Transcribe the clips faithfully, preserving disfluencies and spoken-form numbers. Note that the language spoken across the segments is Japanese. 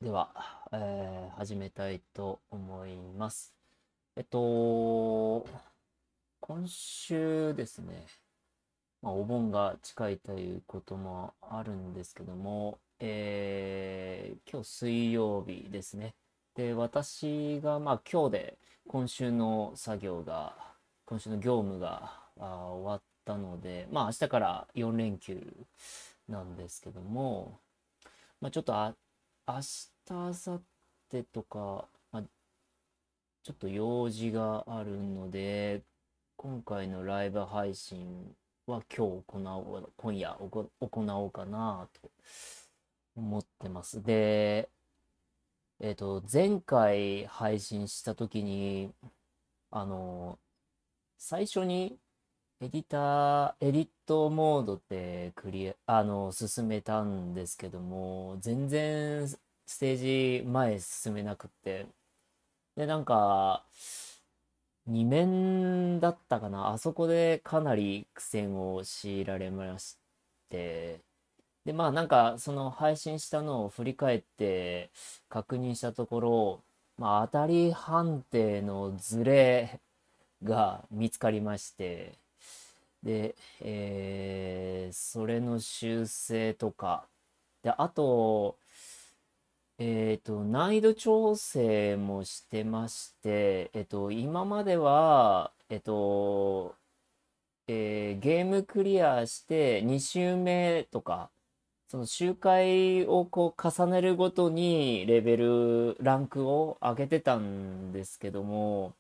では、えー始めたいと思います。えっと、今週ですね、まあ、お盆が近いということもあるんですけども、えー今日水曜日ですね。で、私が、まあ今日で今週の作業が、今週の業務があー終わったので、まあ明日からよん連休なんですけども、まあちょっとあ、明日、明後日とか、まあ、ちょっと用事があるので、今回のライブ配信は今日行おう、今夜おこ行おうかなと思ってます。で、えっと、前回配信した時に、あの、最初にエディター、エディットモードでクリア、あの、進めたんですけども、全然ステージ前進めなくって、で、なんか、に面だったかな。あそこでかなり苦戦を強いられまして、で、まあなんかその配信したのを振り返って確認したところ、まあ当たり判定のズレが見つかりまして、で、えーそれの修正とか、で、あと、えっと、難易度調整もしてまして、えっと、今までは、えっと、えーゲームクリアしてに周目とか、その周回をこう重ねるごとにレベル、ランクを上げてたんですけども、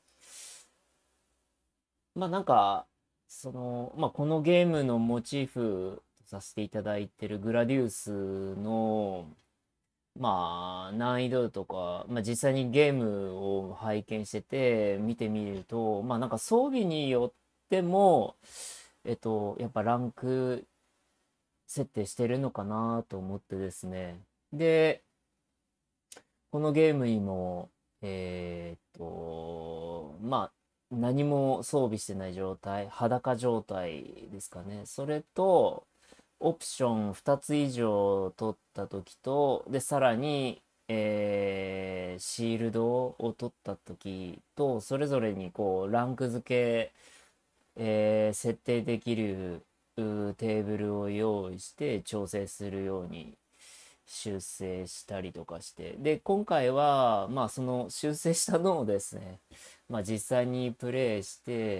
まあなんか、その、まあこのゲームのモチーフとさせていただいてるグラディウスの、まあ、難易度とか、まあ、実際にゲームを拝見してて見てみると、まあ、なんか装備によっても、えっと、やっぱランク設定してるのかなと思ってですね。で、このゲームにも、えーっと、まあ、何も装備してない状態、裸状態ですかね。それと、オプションふたつ以上取った時と、で、さらに、えーシールドを取った時と、それぞれにこう、ランク付け、えー設定できるうテーブルを用意して調整するように修正したりとかして、で、今回は、まあ、その修正したのをですね、まあ、実際にプレイして、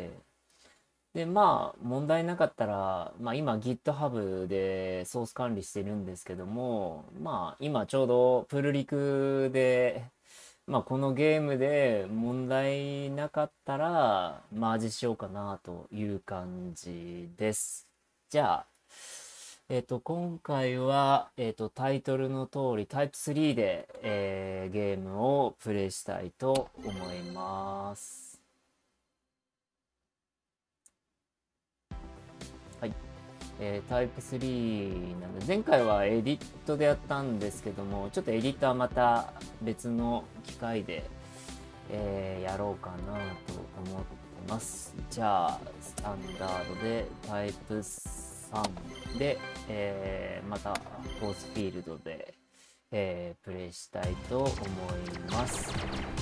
で、まあ、問題なかったら、まあ、今 GitHub でソース管理してるんですけども、まあ、今ちょうどプルリクで、まあ、このゲームで問題なかったら、マージしようかなという感じです。じゃあ、えっと、今回は、えっと、タイトルの通り、タイプスリーで、えーゲームをプレイしたいと思います。はい。えータイプスリーなので、前回はエディットでやったんですけども、ちょっとエディットはまた別の機会で、えーやろうかなと思ってます。じゃあ、スタンダードでタイプさんで、えーまたフォースフィールドで、えープレイしたいと思います。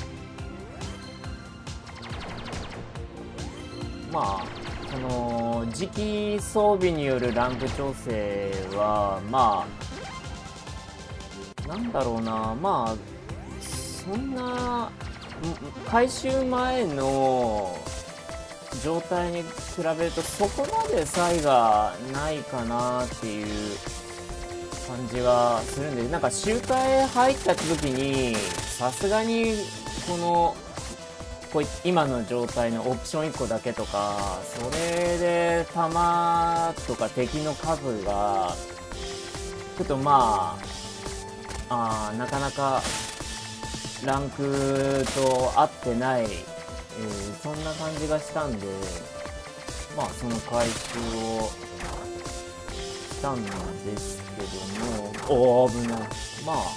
まあ、その、次期装備によるランク調整は、まあ、なんだろうな、まあ、そんな、ん回収前の状態に比べるとそこまで差異がないかなっていう感じはするんで、なんか周回入った時に、さすがに、この、こうい今の状態のオプションいっこだけとか、それで弾とか敵の数が、ちょっとまあ、あーなかなかランクと合ってない、えーそんな感じがしたんで、まあその回収をしたんですけども、おー危ない。まあ、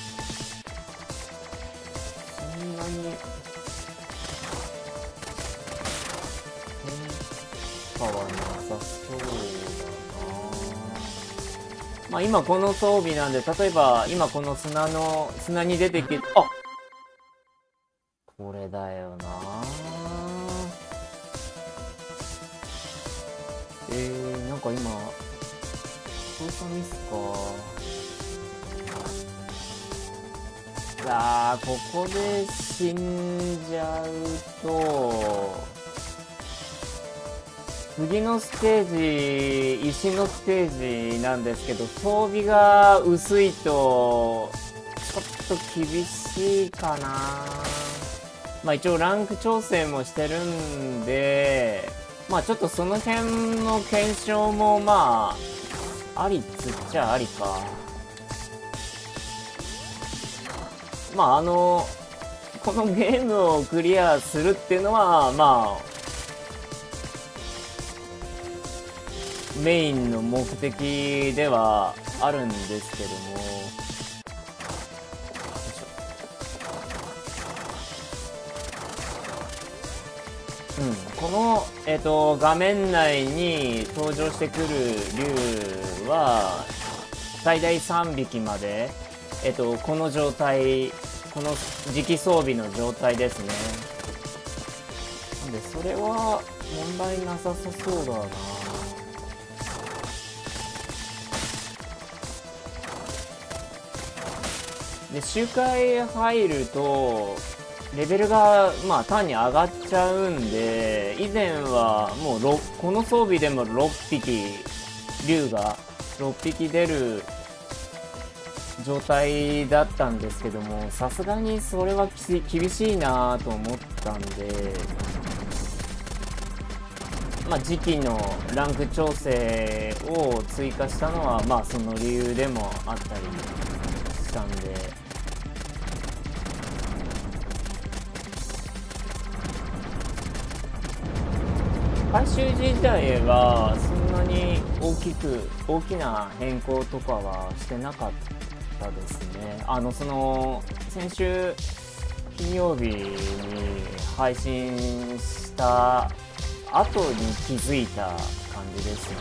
そんなに変化はなさそうだな。 まあ今この装備なんで、例えば今この砂の、砂に出てきて、あ、これだよな。えー、なんか今、操作ミスか。さあ、ここで死んじゃうと、次のステージ、石のステージなんですけど、装備が薄いと、ちょっと厳しいかな。まあ一応ランク調整もしてるんで、まあちょっとその辺の検証もまあ、ありっつっちゃありか。まああの、このゲームをクリアするっていうのは、まあ、メインの目的ではあるんですけども、うん、この、えっと、画面内に登場してくる竜は最大さんびきまで、えっと、この状態、この磁気装備の状態ですね。なんでそれは問題なさそうだな。で周回入るとレベルがまあ単に上がっちゃうんで、以前はもうろこの装備でもろっぴき竜がろっぴき出る状態だったんですけども、さすがにそれはき厳しいなと思ったんで、まあ時期のランク調整を追加したのはまあその理由でもあったりしたんで。回収自体はそんなに大きく大きな変更とかはしてなかったですね。あのその先週金曜日に配信した後に気づいた感じですね。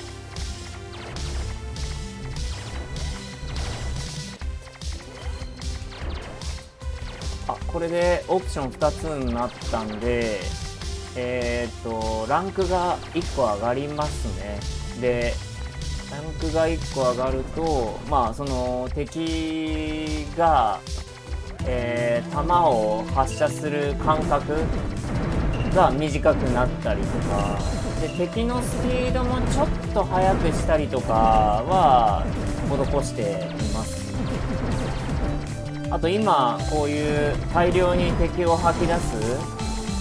あ、これでオプションふたつになったんで、えー、っとランクがいっこ上がりますね。でランクがいっこ上がると、まあその敵が、えー、弾を発射する間隔が短くなったりとかで、敵のスピードもちょっと速くしたりとかは施しています。あと今こういう大量に敵を吐き出す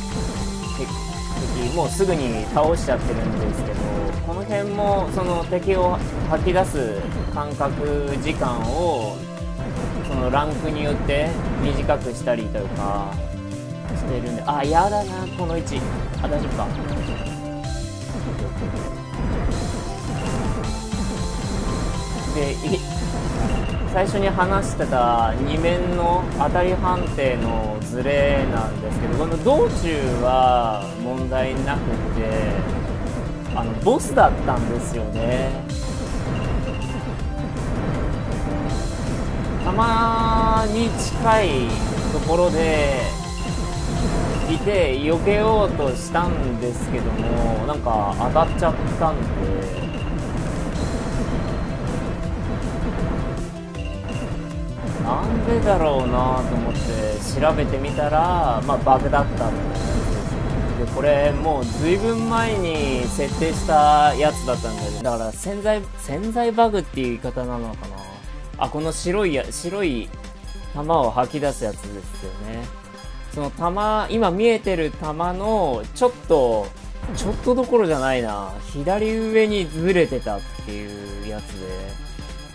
敵もうすぐに倒しちゃってるんですけど、この辺もその敵を吐き出す間隔時間をそのランクによって短くしたりとかしてるんで、あ、やだなこの位置。あ、大丈夫か。でい最初に話してたに面の当たり判定のズレなんですけど、この道中は問題なくて、あのボスだったんですよね。たまに近いところでいて避けようとしたんですけども、なんか当たっちゃったんで、なんでだろうなと思って調べてみたら、まあ、バグだったって感じです。でこれもうずいぶん前に設定したやつだったんだけど、だから潜在潜在バグっていう言い方なのかな。あ、この白いや白い弾を吐き出すやつですよね。その弾、今見えてる弾のちょっとちょっとどころじゃないな、左上にずれてたっていうやつで、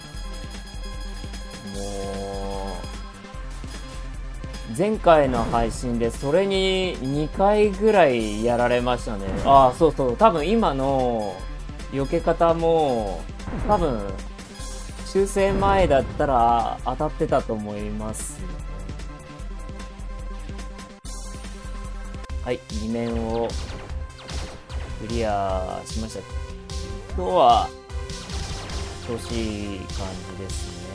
もう前回の配信でそれににかいぐらいやられましたね。ああ、そうそう、多分今の避け方も多分修正前だったら当たってたと思います。はい、に面をクリアしました。今日は調子いい感じですね。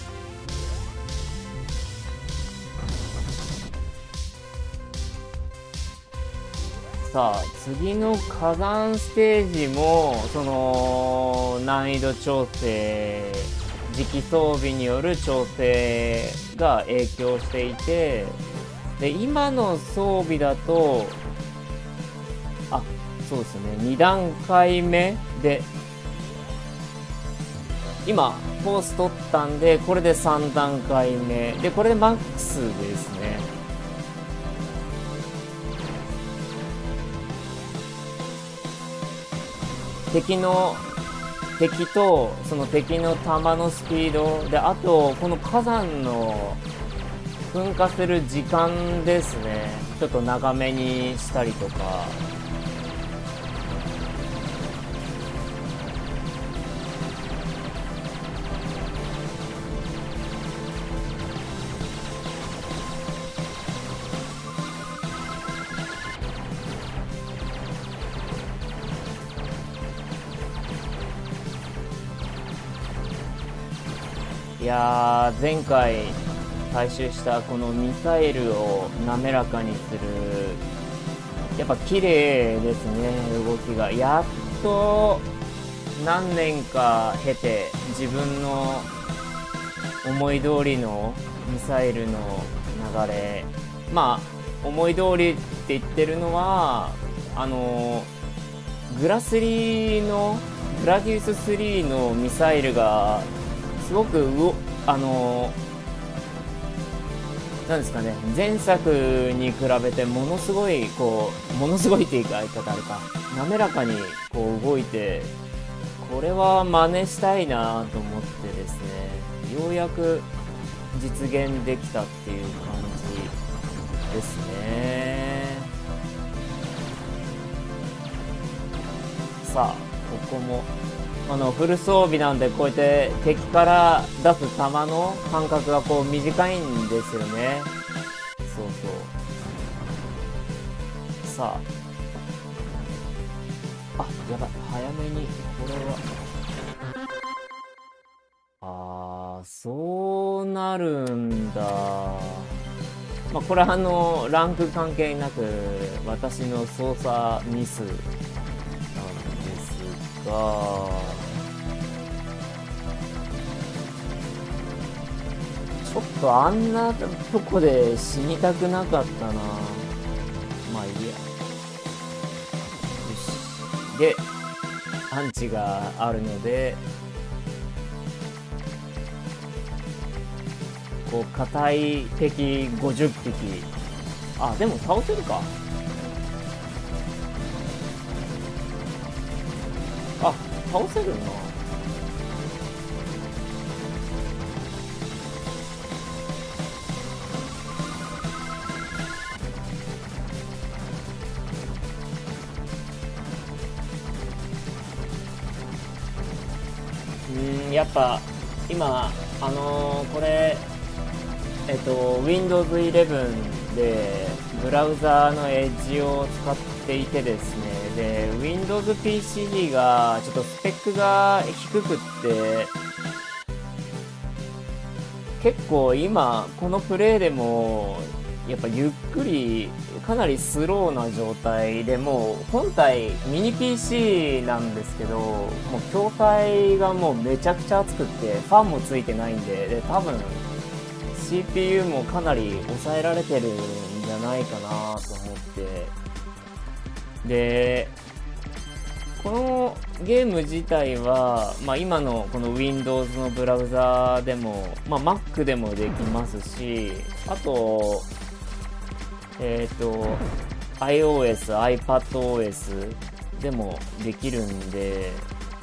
さあ、次の火山ステージも、その、難易度調整、時期装備による調整が影響していて、で、今の装備だと、あ、そうですね、に段階目で、今、コース取ったんで、これでさん段階目。で、これでマックスですね。敵の、敵と、その敵の弾のスピードで、あと、この火山の噴火する時間ですね。ちょっと長めにしたりとか。いやー、前回回収したこのミサイルを滑らかにする、やっぱ綺麗ですね、動きが。やっと何年か経て自分の思い通りのミサイルの流れ、まあ思い通りって言ってるのは、あのグラスリーのグラディウススリーのミサイルがすごくうおあのなんですかね、前作に比べてものすごいこうものすごいっていうか言い方あるか、滑らかにこう動いて、これは真似したいなと思ってですね、ようやく実現できたっていう感じですね。さあ、ここもあのフル装備なんで、こうやって敵から出す弾の間隔がこう短いんですよね。そうそう。さあ、あ、やばい、早めにこれは、あー、そうなるんだ。まあこれはあのランク関係なく私の操作ミスなんですが、ちょっとあんなとこで死にたくなかったな。まあいいや。よし。で、アンチがあるので、こう、硬い敵ごじゅっぴき。あ、でも倒せるか。あ、倒せるな。うん、やっぱ今あのー、これえっと ウィンドウズイレブン でブラウザーのエッジを使っていてですね、で ウィンドウズピーシー がちょっとスペックが低くって、結構今このプレイでもやっぱゆっくりかなりスローな状態で、もう本体ミニ ピーシー なんですけど、もう筐体がもうめちゃくちゃ熱くってファンもついてないんで、で多分 シーピーユー もかなり抑えられてるんじゃないかなと思って、でこのゲーム自体は、まあ、今のこの Windows のブラウザでも、まあ、Mac でもできますし、あとえっと iOS、iPadOS でもできるんで、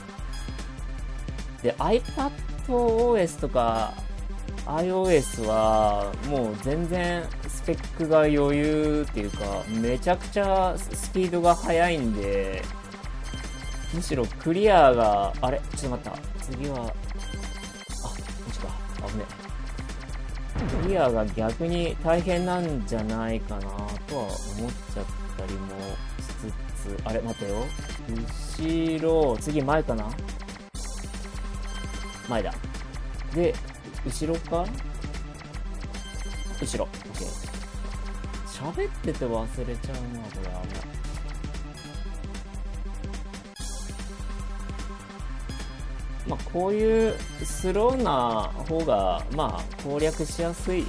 で iPadOS とか iOS はもう全然スペックが余裕っていうか、めちゃくちゃスピードが速いんで、むしろクリアが、あれちょっと待った。次は、あ、こっちか。危ねえ。クリアが逆に大変なんじゃないかなとは思っちゃったりもしつつ、あれ待てよ。後ろ、次前かな。 前だ。で、後ろか後ろ。OK。喋ってて忘れちゃうな、これ。あんままあ、こういうスローな方が、まあ、攻略しやすい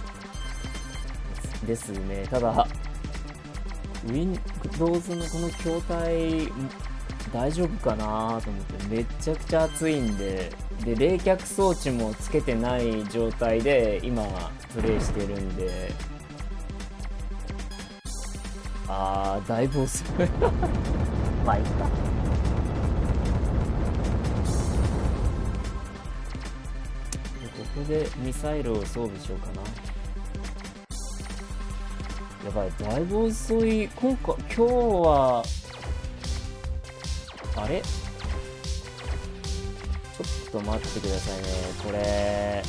ですね。ただ、Windows のこの筐体、大丈夫かなと思って、めちゃくちゃ熱いんで、で、冷却装置もつけてない状態で、今、プレイしてるんで、あー、だいぶ遅い。まあ、いいか。ここでミサイルを装備しようかな。やばい、だいぶ遅い。今回、今日は、あれちょっと待ってくださいね。これ、え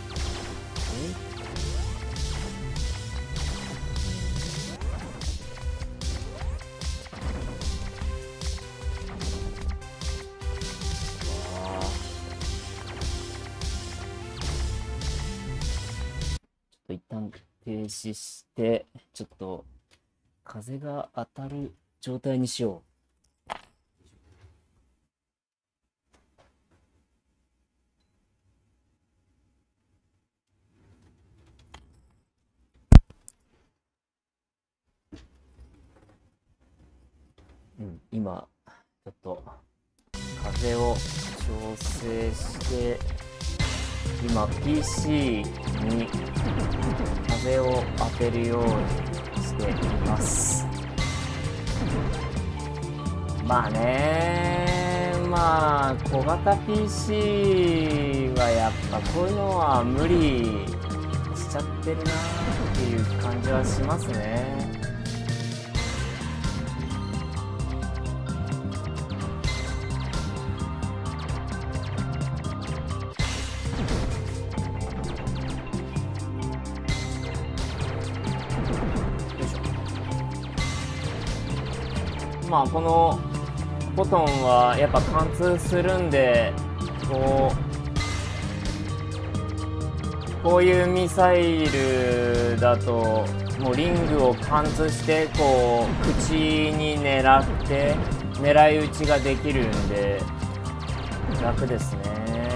一旦停止して、ちょっと風が当たる状態にしよう。うん、今、ちょっと風を調整して、今 ピーシー に風を当てるようにしています。まあね、まあ小型 ピーシー はやっぱこういうのは無理しちゃってるなっていう感じはしますね。まあこのフォトンはやっぱ貫通するんで、こうこういうミサイルだともうリングを貫通してこう口に狙って狙い撃ちができるんで楽ですね。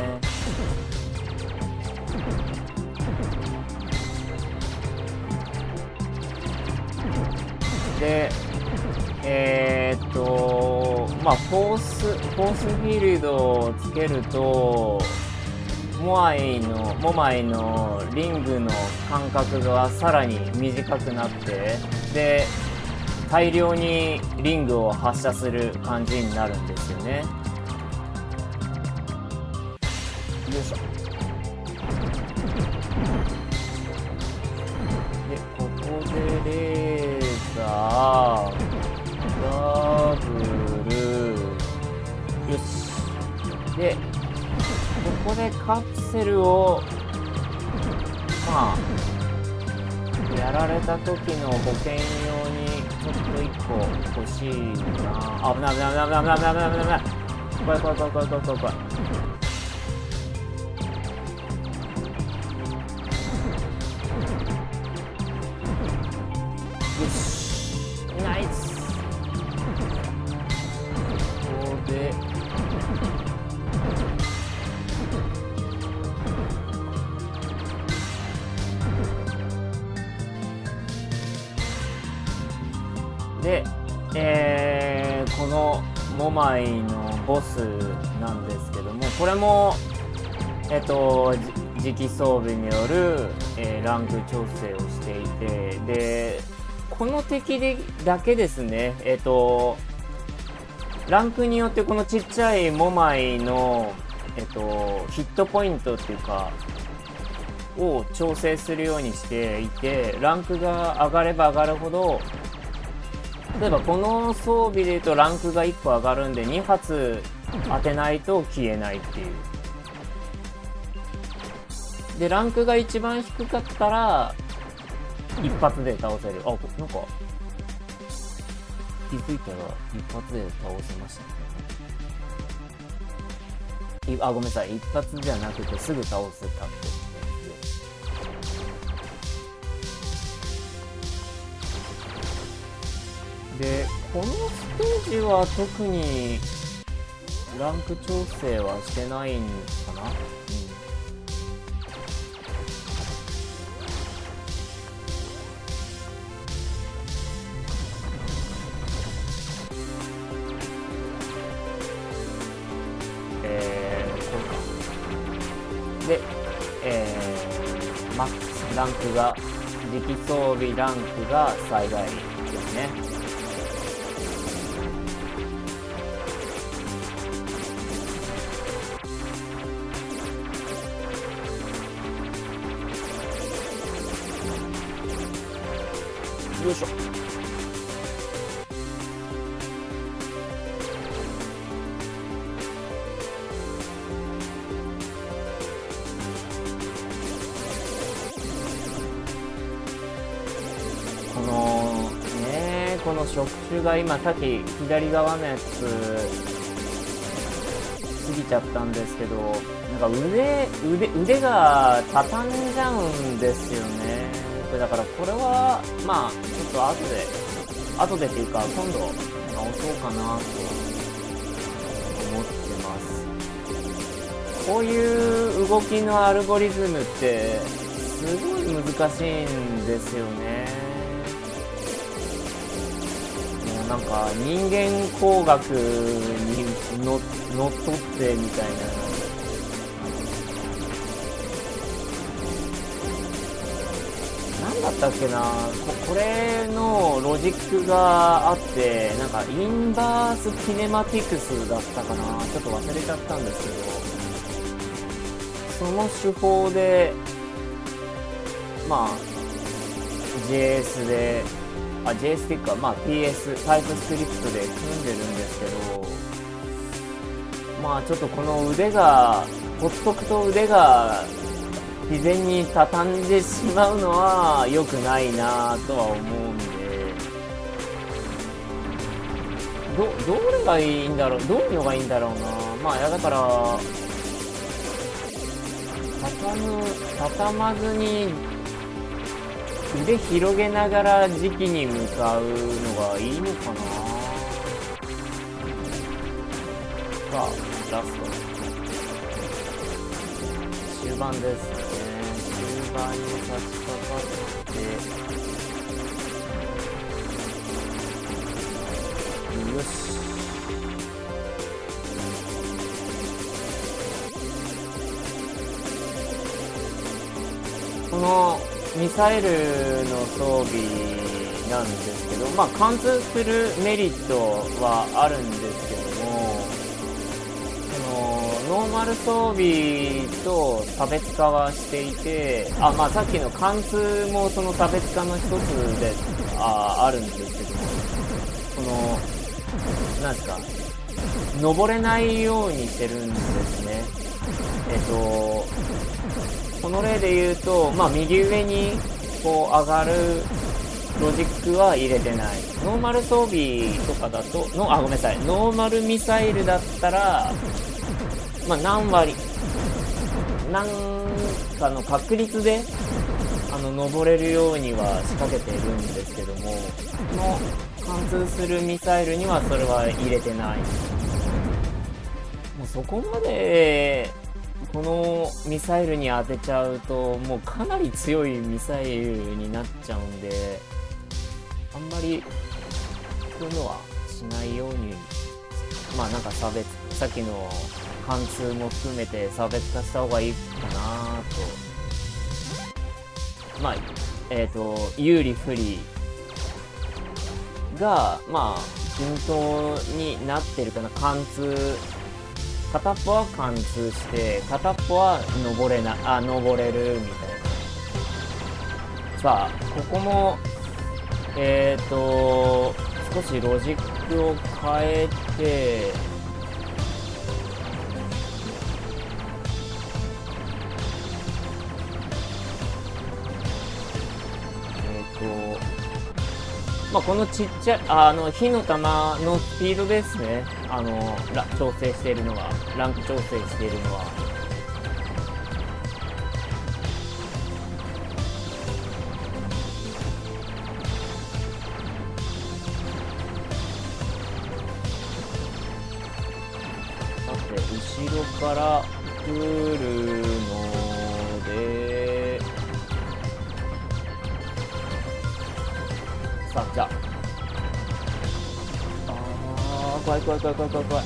でえー、っとまあフォースフォースフィールドをつけるとモアイのモマイのリングの間隔がさらに短くなって、で大量にリングを発射する感じになるんですよね。よいしょ。でここでレーザーダブル、よし。でここでカプセルをまあやられた時の保険用にちょっといっこ欲しいな。危ない危ない危ない危ない危ない危ない危ない危ない。怖い怖い怖い怖い怖い怖い怖い。よし、ナイス。ここでで、えー、このモマイのボスなんですけども、これもえっと磁気装備による、えー、ランク調整をしていて、でこの敵でだけですね、えっとランクによってこのちっちゃいモマイの、えっと、ヒットポイントっていうかを調整するようにしていて、ランクが上がれば上がるほど、例えばこの装備でいうとランクがいっこ上がるんでに発当てないと消えないっていう。でランクが一番低かったら一発で倒せる。あ、なんか気づいたら一発で倒せましたね。 いあ、ごめんなさい。一発じゃなくてすぐ倒せたって。で、このステージは特にランク調整はしてないんかな。うん、えー、こうか。で、えー、マックスランクが、次期装備ランクが最大ですね。よいしょ。このねこの触手が今さっき左側のやつ過ぎちゃったんですけど、なんか腕腕腕が畳んじゃうんですよね。だからこれはまあちょっと後で後でっていうか今度直そうかなと思ってます。こういう動きのアルゴリズムってすごい難しいんですよね。もうなんか人間工学にののっとってみたいな。なんだったっけな こ, これのロジックがあって、なんかインバースキネマティクスだったかな、ちょっと忘れちゃったんですけど、その手法でまあ ジェイエス であ ジェイエス っていうかまあ ピーエス タイプスクリプトで組んでるんですけど、まあちょっとこの腕がほっとくと腕が自然に畳んでしまうのは良くないなとは思うんで、ど、どれがいいんだろう、どういうのがいいんだろうな。まあだから畳む畳まずに腕広げながら時期に向かうのがいいのかな。さあラスト終盤ですね。終盤に差し掛かってよし。このミサイルの装備なんですけど、まあ貫通するメリットはあるんですけども、ノーマル装備と差別化はしていて、あ、まあさっきの貫通もその差別化の一つで あ, あるんですけども、このなんですか、登れないようにしてるんですね。えっとこの例で言うと、まあ右上にこう上がるロジックは入れてない。ノーマル装備とかだとのあごめんなさいノーマルミサイルだったら、まあ、何割、なんかの確率で、あの、登れるようには仕掛けているんですけども、この貫通するミサイルにはそれは入れてない。もうそこまで、このミサイルに当てちゃうと、もうかなり強いミサイルになっちゃうんで、あんまり、そういうのはしないように、まあなんか差別、さっきの、貫通も含めて差別化した方がいいかなと。まあ、えっと、有利不利が、まあ、均等になってるかな。貫通、片っぽは貫通して、片っぽは登れな、あ、登れるみたいな。さあ、ここも、えっと、少しロジックを変えて、ままあ、このちっちゃい、あの、火の玉のスピードですね。あの、ラ調整しているのは、ランク調整しているのは。さて、後ろから来るので、さあ、じゃあ。あー、怖い怖い怖い怖い怖い怖い。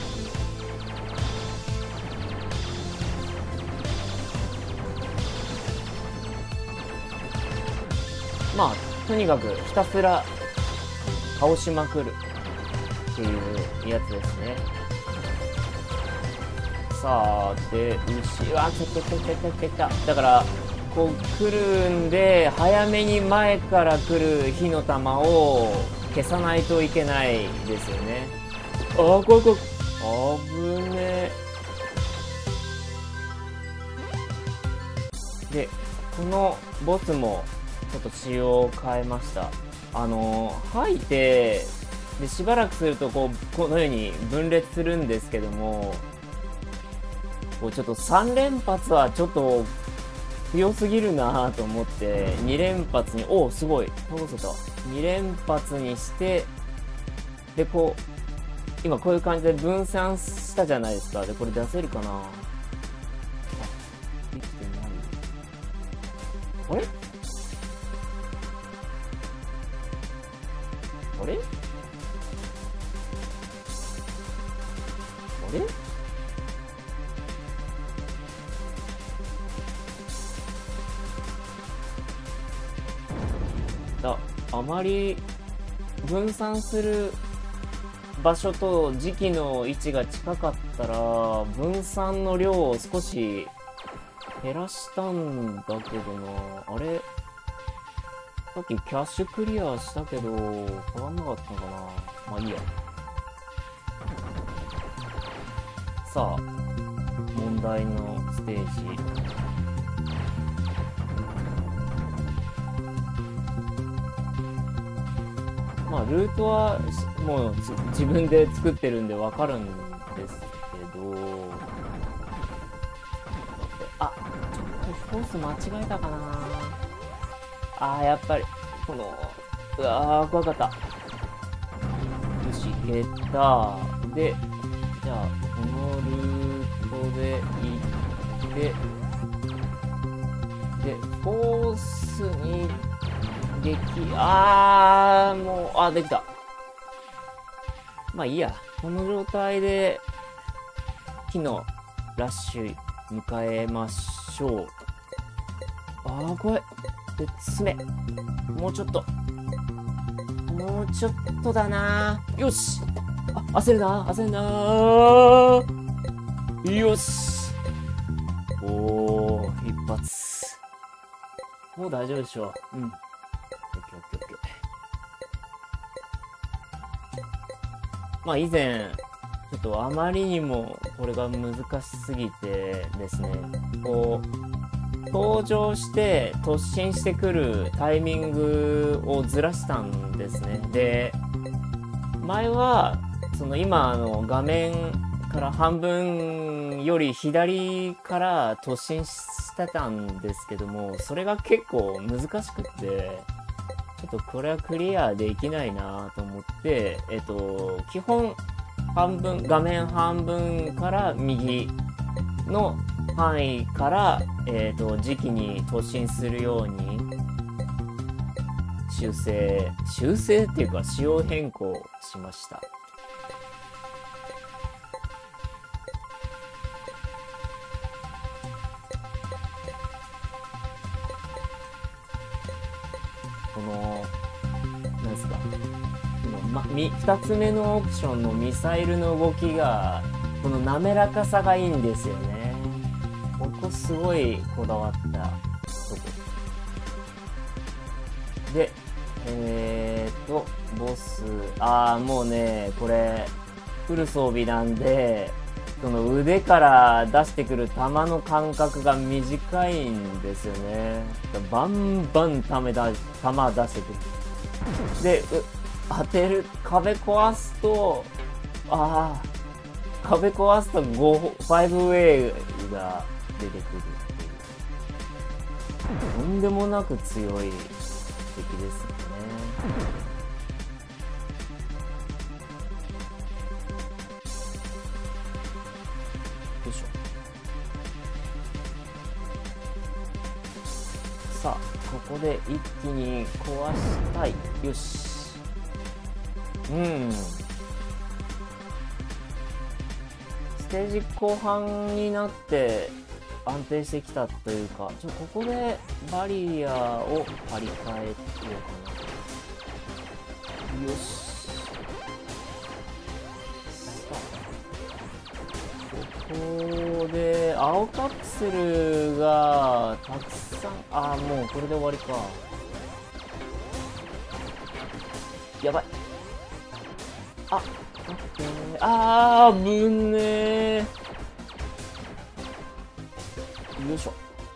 まあ、とにかくひたすら倒しまくるっていうやつですね。さあ、で、後ろ、あ、来た来た来た来た来た。だから、こう来るんで、早めに前から来る火の玉を消さないといけないですよね。あー、怖い怖い。あぶねえ。で、このボスもちょっと仕様を変えました。あの、吐いて、で、しばらくするとこう、このように分裂するんですけども、こうちょっとさん連発はちょっと強すぎるなと思ってに連発に、おおすごい倒せた。に連発にして、でこう今こういう感じで分散したじゃないですか。でこれ出せるかな。あ、できてない。あれあれあれだ、あまり分散する場所と時期の位置が近かったら分散の量を少し減らしたんだけどな。あれさっきキャッシュクリアしたけど変わんなかったのかな。まあいいや。さあ問題のステージ。まあ、ルートはもう自分で作ってるんでわかるんですけど、あ、ちょっとコース間違えたかな。あー、やっぱりこの、うわー怖かった。よし、消えた。で、じゃあこのルートで行って、でコースに激、あー、もう、あ、できた。まあいいや。この状態で、火のラッシュ迎えましょう。あー、怖い。で、爪。もうちょっと。もうちょっとだな。よし。あ、焦るな、焦るなー。よし。おー、一発。もう大丈夫でしょう。うん。まあ以前ちょっとあまりにもこれが難しすぎてですね、こう登場して突進してくるタイミングをずらしたんですね。で前はその今の画面から半分より左から突進してたんですけども、それが結構難しくって、ちょっとこれはクリアできないなと思って、えっと、基本半分、画面半分から右の範囲から、えっと、時期に突進するように修正、修正っていうか仕様変更しました。このなんですか、この、ま、みふたつめのオプションのミサイルの動きがこの滑らかさがいいんですよね。ここすごいこだわったとこで、えーとボス、ああもうねこれフル装備なんで、その腕から出してくる弾の間隔が短いんですよね。バンバン弾出してくる。で、 当てる、壁壊すと、ああ、壁壊すとご、ファイブウェイが出てくるっていう。とんでもなく強い敵ですよね。よいしょ。さあ、ここで一気に壊したい。よし。うん。ステージ後半になって安定してきたというか、ちょここでバリアを張り替えようかな。よし。ここで青カプセルがたくさん、ああもうこれで終わりか。やばい。あ、オッケー。あー、危ねー。よいしょ。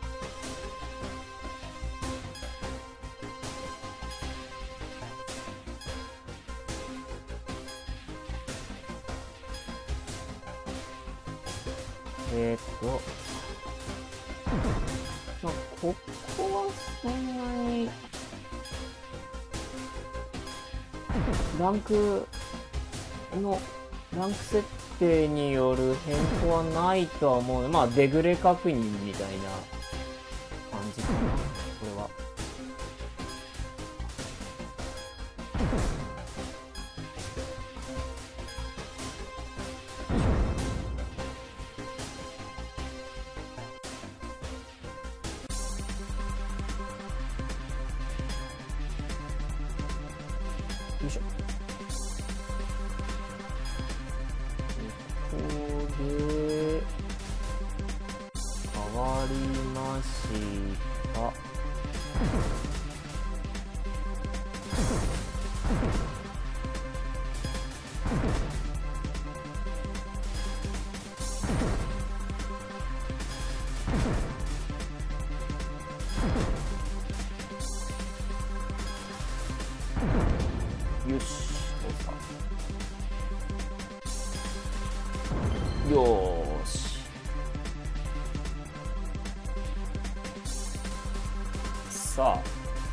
えー、っと、まあ、ここはそんなにランクのランク設定による変更はないとは思うので、まあデグレ確認みたいな感じかな、これは。よいしょ。ここで変わりました。よし、どうか。よーし。さあ、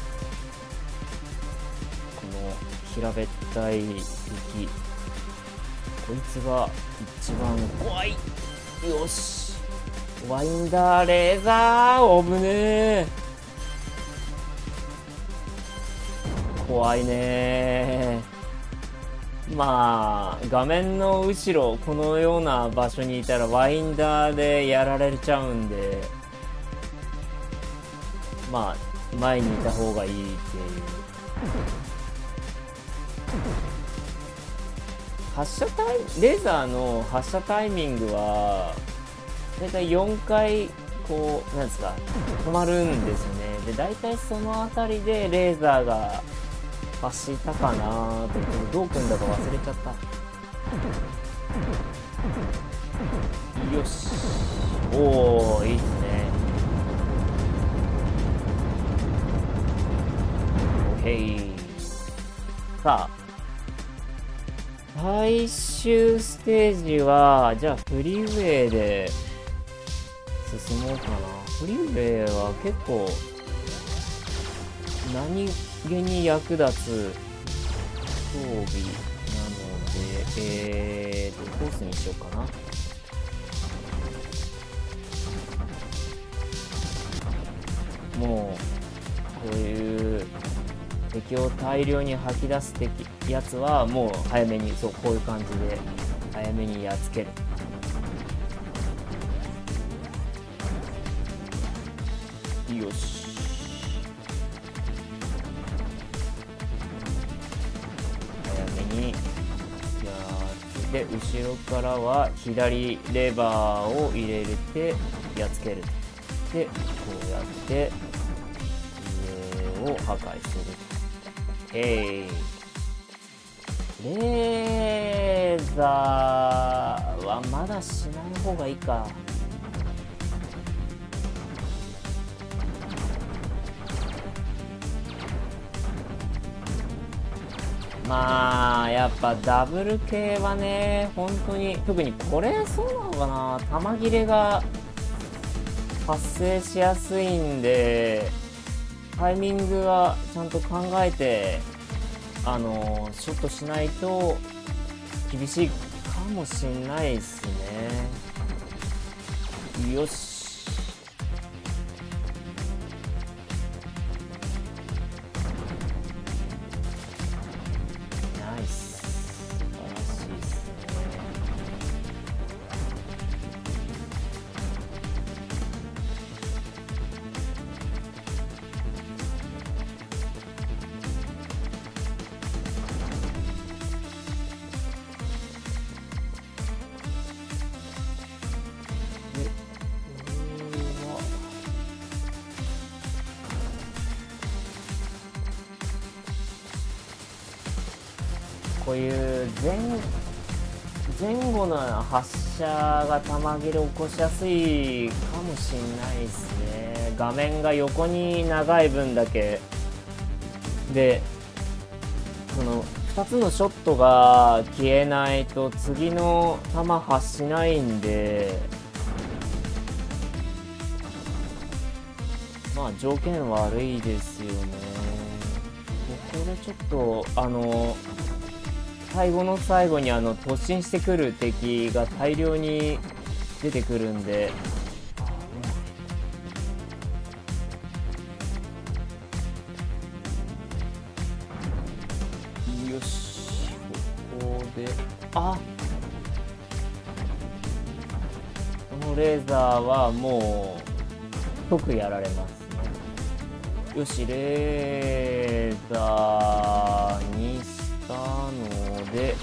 この平べったい敵、こいつが一番怖い。よし、ワインダーレーザー、おぶねー。怖いねー。まあ画面の後ろこのような場所にいたらワインダーでやられちゃうんで、まあ前にいた方がいいっていう。発射タイレーザーの発射タイミングはだいたいよんかいこうなんですか止まるんですよね。でだいたいその辺りでレーザーが走ったかなーと、どう組んだか忘れちゃった。よし、おー、いいっすね。オッケー。さあ最終ステージはじゃあフリーウェイで進もうかな。フリーウェイは結構何気に役立つ装備なので、えーと、コースにしようかな。もう、こういう敵を大量に吐き出す敵やつは、もう早めに、そう、こういう感じで、早めにやっつける。よし。で後ろからは左レバーを入れてやっつける。でこうやって上を破壊する。えい、レーザーはまだしない方がいいか。 まあやっぱダブル系はね、本当に特にこれそうなのかな、弾切れが発生しやすいんで、タイミングはちゃんと考えてあのショットしないと厳しいかもしんないですね。よし、ナイス、素晴らしいですね。で、これはこういう前前後の発射が弾切れ起こしやすいかもしれないですね。画面が横に長い分だけで、そのふたつのショットが消えないと次の弾発しないんで、まあ条件悪いですよね。ここでちょっとあの最後の最後にあの突進してくる敵が大量に出てくるんで、よし、ここで、あ、このレーザーはもう即やられますね。よし、レーザーにしたので、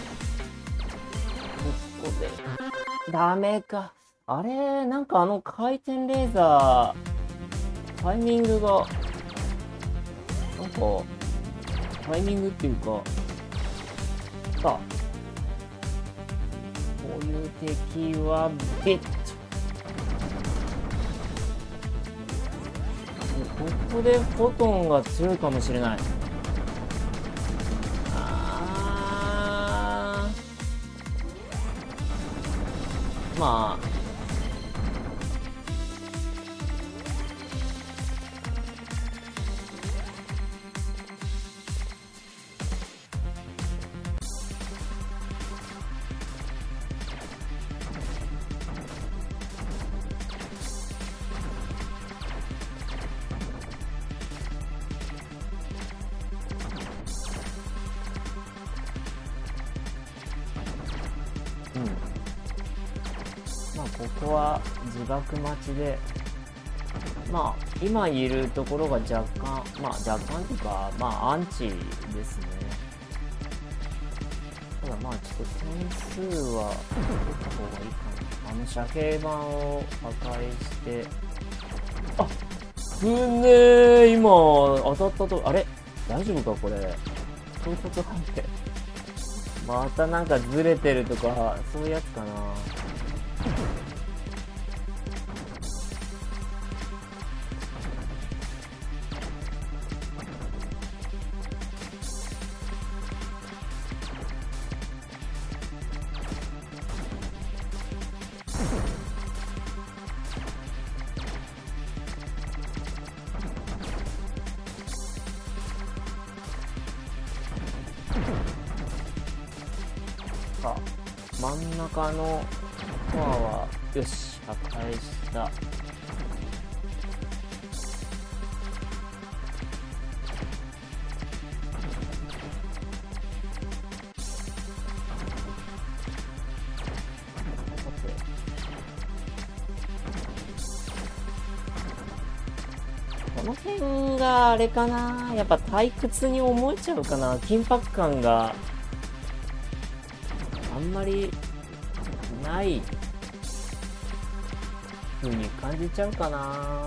ここでダメか。あれ、なんかあの回転レーザータイミングがなんかタイミングっていうか、さあこういう敵はビッとここでフォトンが強いかもしれない。あー、まあまあここは自爆待ちで、まあ今いるところが若干、まあ若干というか、まあアンチですね。ただまあちょっと点数は取った方がいいかな。あの遮蔽板を破壊して、あっぶねー、今当たったと、あれ大丈夫かこれ、そういうことなんでまたなんかずれてるとかそういうやつかな。さあ真ん中のコアはよし破壊した。この辺があれかな、やっぱ退屈に思えちゃうかな。緊迫感があんまりない風に感じちゃうかな。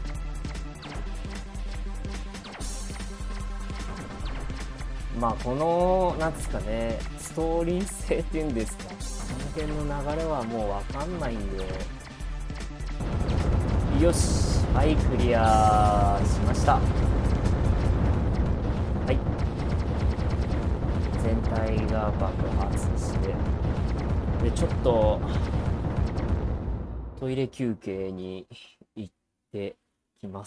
まあこのなんですかね、ストーリー性っていうんですか、この辺の流れはもうわかんないんで、よし、はい、クリアしました。はい、 全体が爆発して、で、ちょっと、トイレ休憩に行ってきます。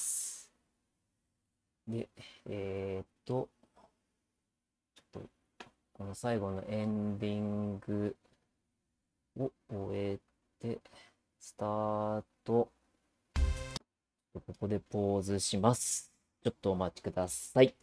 で、えーっと、ちょっと、この最後のエンディングを終えて、スタート。ここでポーズします。ちょっとお待ちください。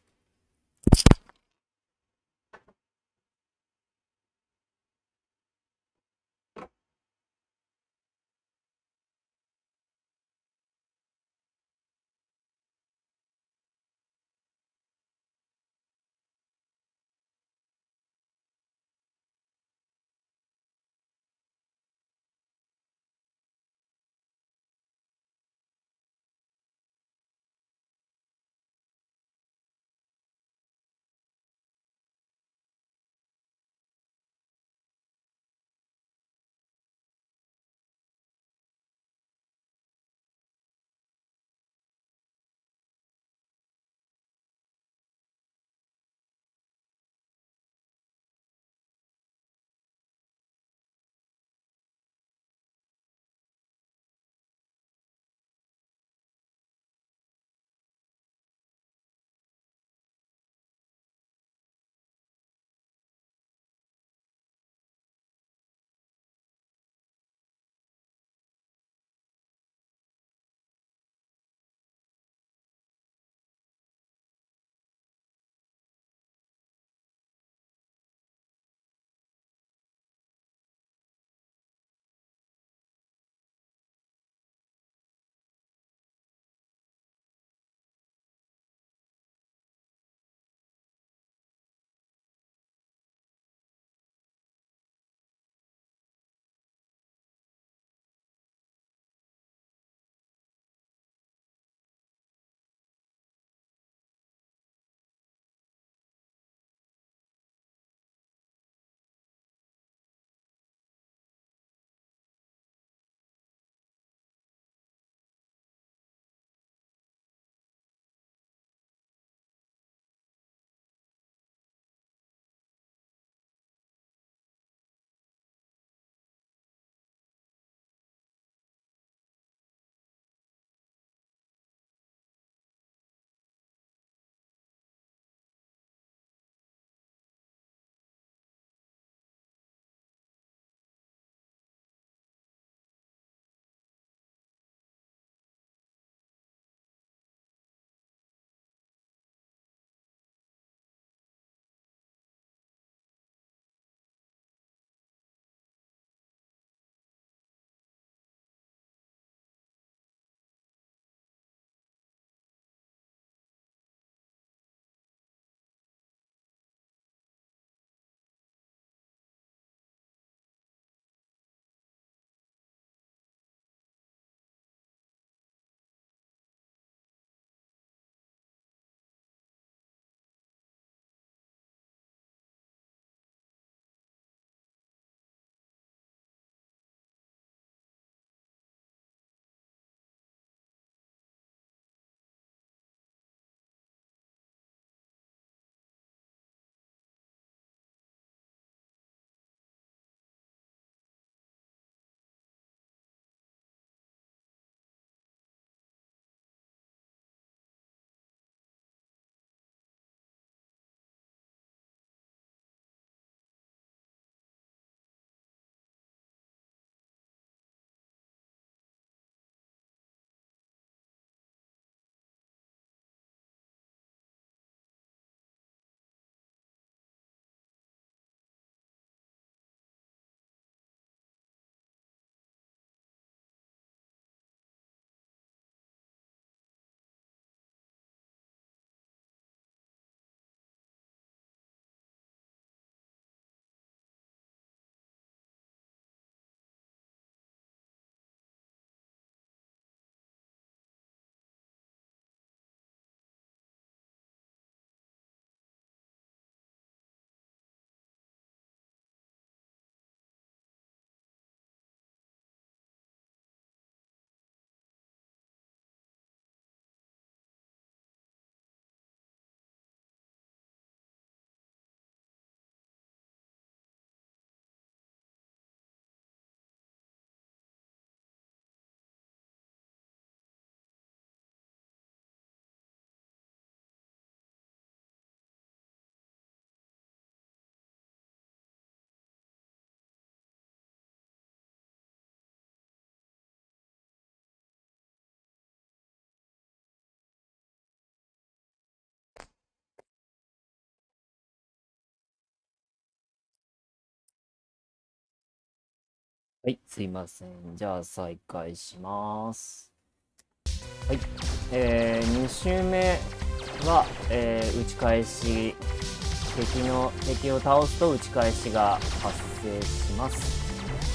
はい、すいません。じゃあ再開します。はい。えー、に周目は、えー、打ち返し、敵の、敵を倒すと打ち返しが発生します。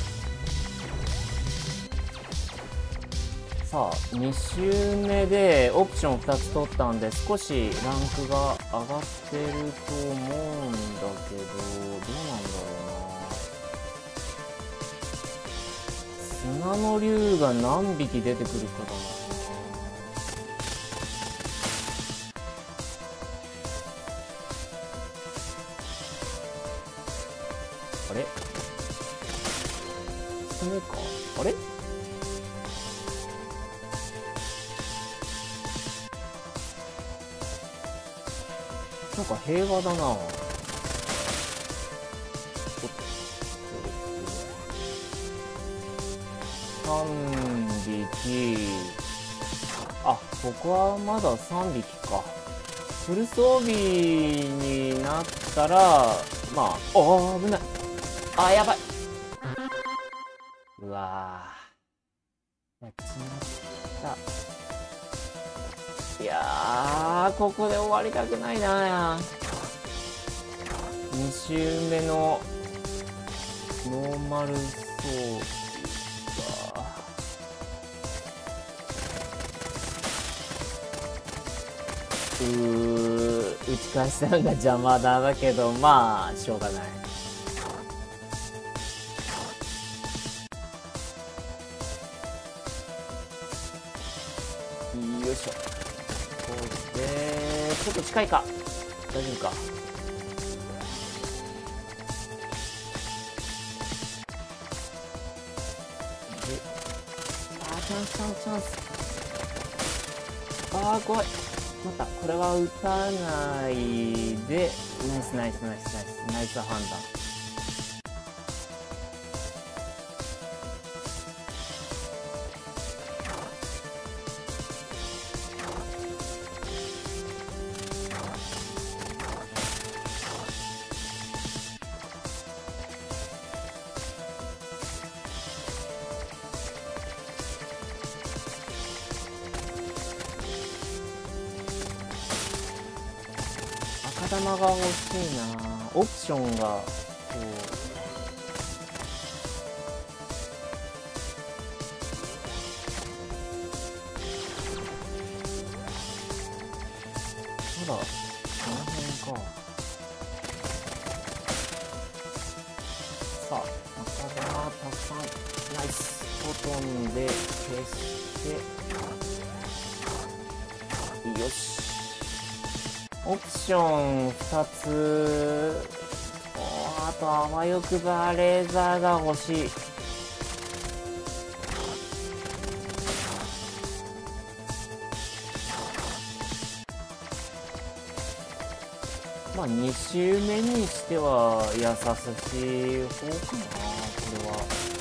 さあ、に周目でオプションふたつ取ったんで、少しランクが上がってると思うんだけど、どうなんだろうな。砂の竜が何匹出てくるかだな。あれそれかあれなんか平和だな。さんびき。あ、ここはまださんびきか。フル装備になったら、まあ、あ、危ない。あ、やばい。うわぁ。やっちまった。いやー、ここで終わりたくないな。に周目のノーマル装備が。うー、打ち返しさんが邪魔だだけど、まあ、しょうがない。よいしょ。こうしてちょっと近いか。大丈夫か。で、あー、チャンスチャンスチャンス。あー、怖い。またこれは打たないで、ナイスナイスナイスナイスナイス判断。赤玉が欲しいな。オプションがこうまだこの辺か。さあ赤玉たくさんナイスボトンで消してよし。オプションふたつ。あとあわよくばレーザーが欲しい。まあに周目にしては優しい方かな。これは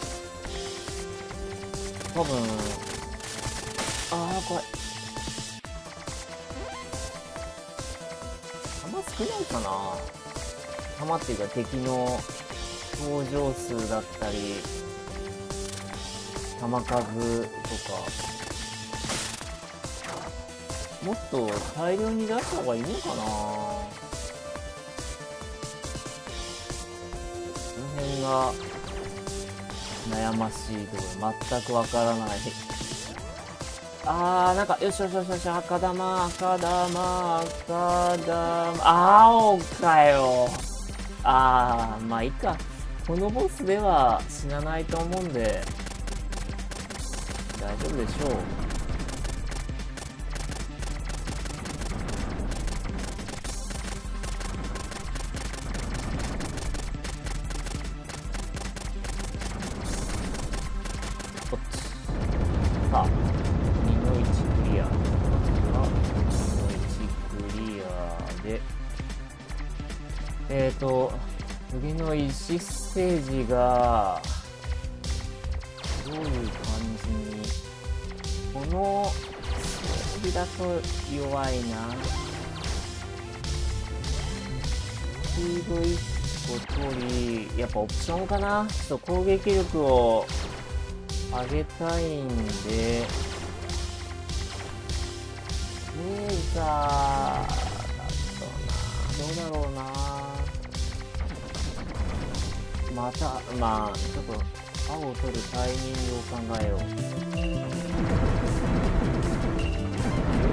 多分。ああ怖い。弾少ないかな。弾っていうか敵の登場数だったり弾数とかもっと大量に出した方がいいのかな。この辺が悩ましいところ。全くわからない。あー、なんか、よしよしよしよし、赤玉、赤玉、赤玉、青かよ。あー、まあいいか。このボスでは死なないと思うんで、大丈夫でしょう。こっち。さあ。えーと、次の意思ステージが、どういう感じに、この装備だと弱いな。ピーブイを取り、やっぱオプションかな。ちょっと攻撃力を上げたいんで、レーザーだとな、どうだろうな。また、まあ、ちょっと青を取るタイミングを考えよう。よ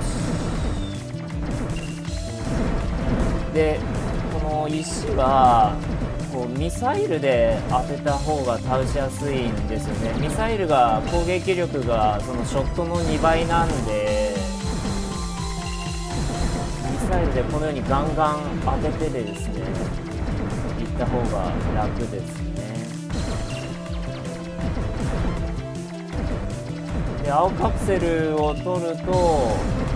し。で、この石は、こうミサイルで当てた方が倒しやすいんですよね。ミサイルが攻撃力がそのショットのにばいなんで、ミサイルでこのようにガンガン当ててでですね、行った方が楽ですね。で、青カプセルを取ると、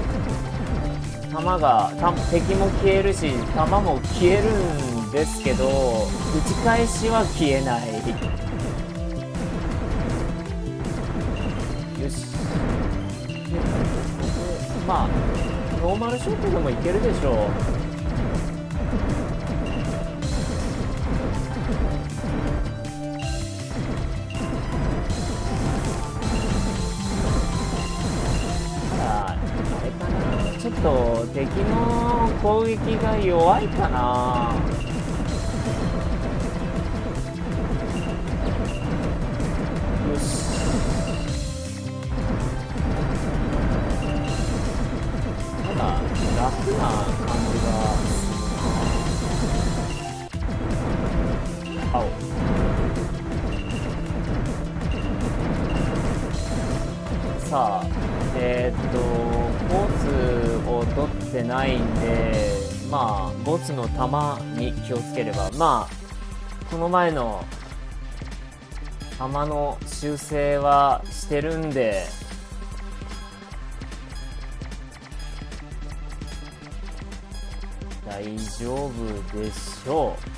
弾が、敵も消えるし、弾も消えるんですけど、打ち返しは消えない。よし。で、まあ、ノーマルショットでもいけるでしょう。ちょっと敵の攻撃が弱いかな。よし。ただ楽な感じが青。さあ、えー、っとボスを取ってないんで、まあボスの弾に気をつければ、まあこの前の弾の修正はしてるんで、大丈夫でしょう。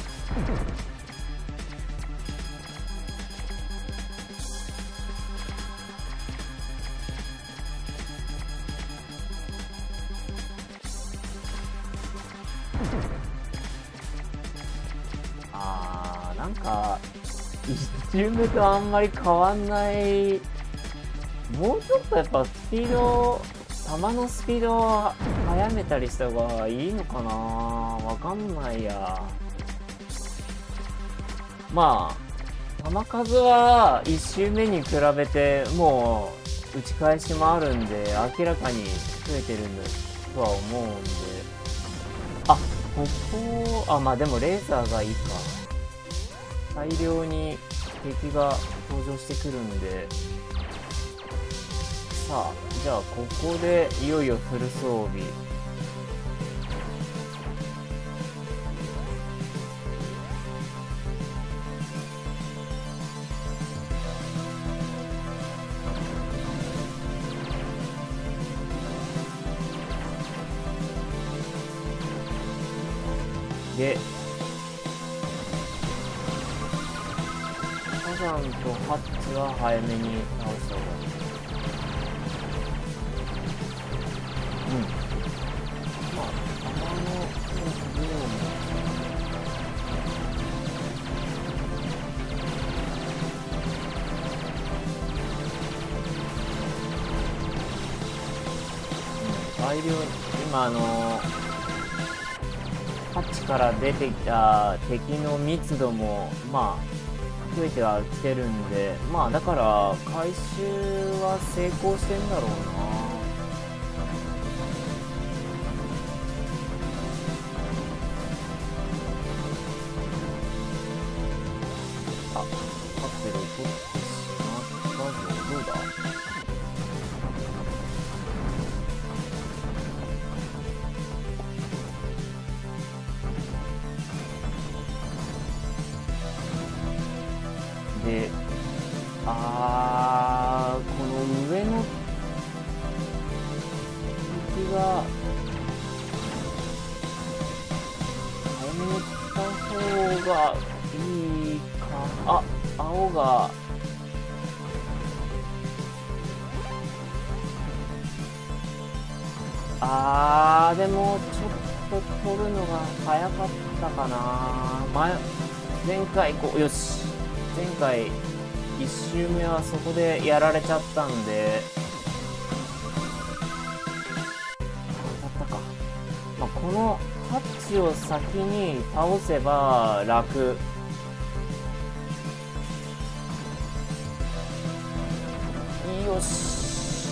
あー、なんかいち周目とあんまり変わんない。もうちょっとやっぱスピード、弾のスピードを速めたりした方がいいのかな。わかんないや。まあ弾数はいち周目に比べてもう打ち返しもあるんで明らかに増えてるんだとは思うんで、あ、ここ、あ、まあでもレーザーがいいか。大量に敵が登場してくるんで、さあ、じゃあここでいよいよフル装備。で、火山とハッチは早めに倒した方がいい。うん。まあ、弾の量も。うん、大量、今あのー、ハッチから出てきた敵の密度もまあ増えてはきてるんで、まあだから回収は成功してんだろうな。あ、カプセルを取ってしまったぞ。どうだ。で、あー、この上の敵が早めに行った方がいいか。あ、青があー、でもちょっと取るのが早かったかな。前前回こう、よし。前回、一周目はそこでやられちゃったんで、当たったか。まあ、このハッチを先に倒せば楽。よし。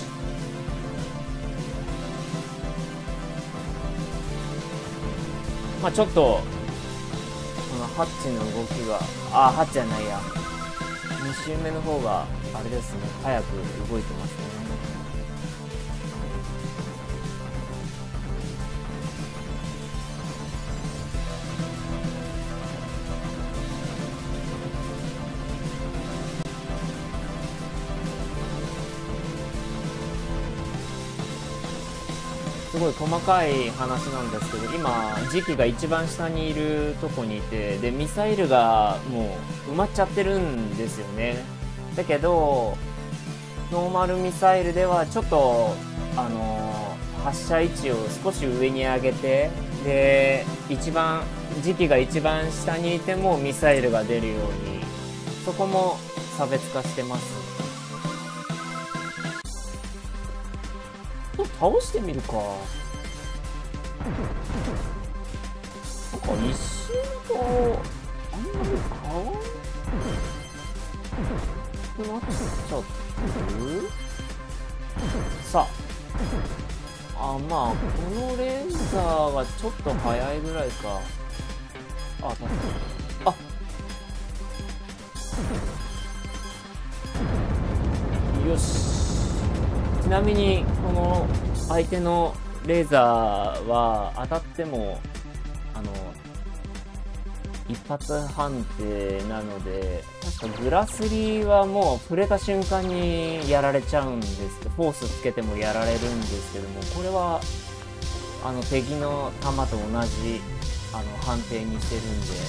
まあちょっと、このハッチの動きが、あ、ハッチじゃないや。に周目の方が、あれですね、早く動いてますね。すごい細かい話なんですけど、今時期が一番下にいるとこにいて、でミサイルがもう埋まっちゃってるんですよね。だけどノーマルミサイルではちょっとあのー、発射位置を少し上に上げて、で一番時期が一番下にいてもミサイルが出るように、そこも差別化してます。倒してみるか。なんか一瞬とあんまり変わんなくなっちゃってさあ、あ、まあこのレーザーがちょっと早いぐらいか。あ、確かに。あ、よし。ちなみにこの相手のレーザーは当たってもあの一発判定なので、確かグラスリーはもう触れた瞬間にやられちゃうんですけど、フォースつけてもやられるんですけども、これはあの敵の弾と同じあの判定にしてるんで、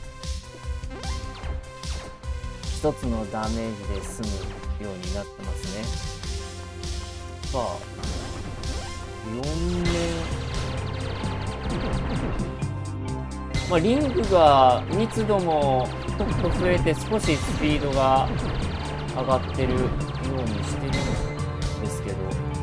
一つのダメージで済むようになってますね。さあ、よんめん、まあ、リングが密度もちょっと増えて少しスピードが上がってるようにしてるんですけど、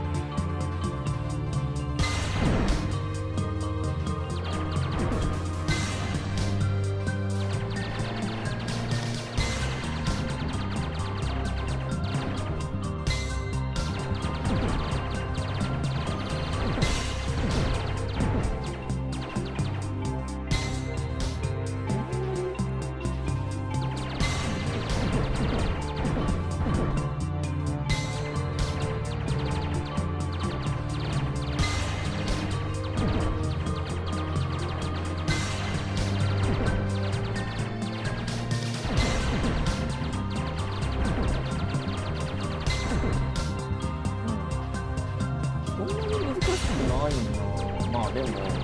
でも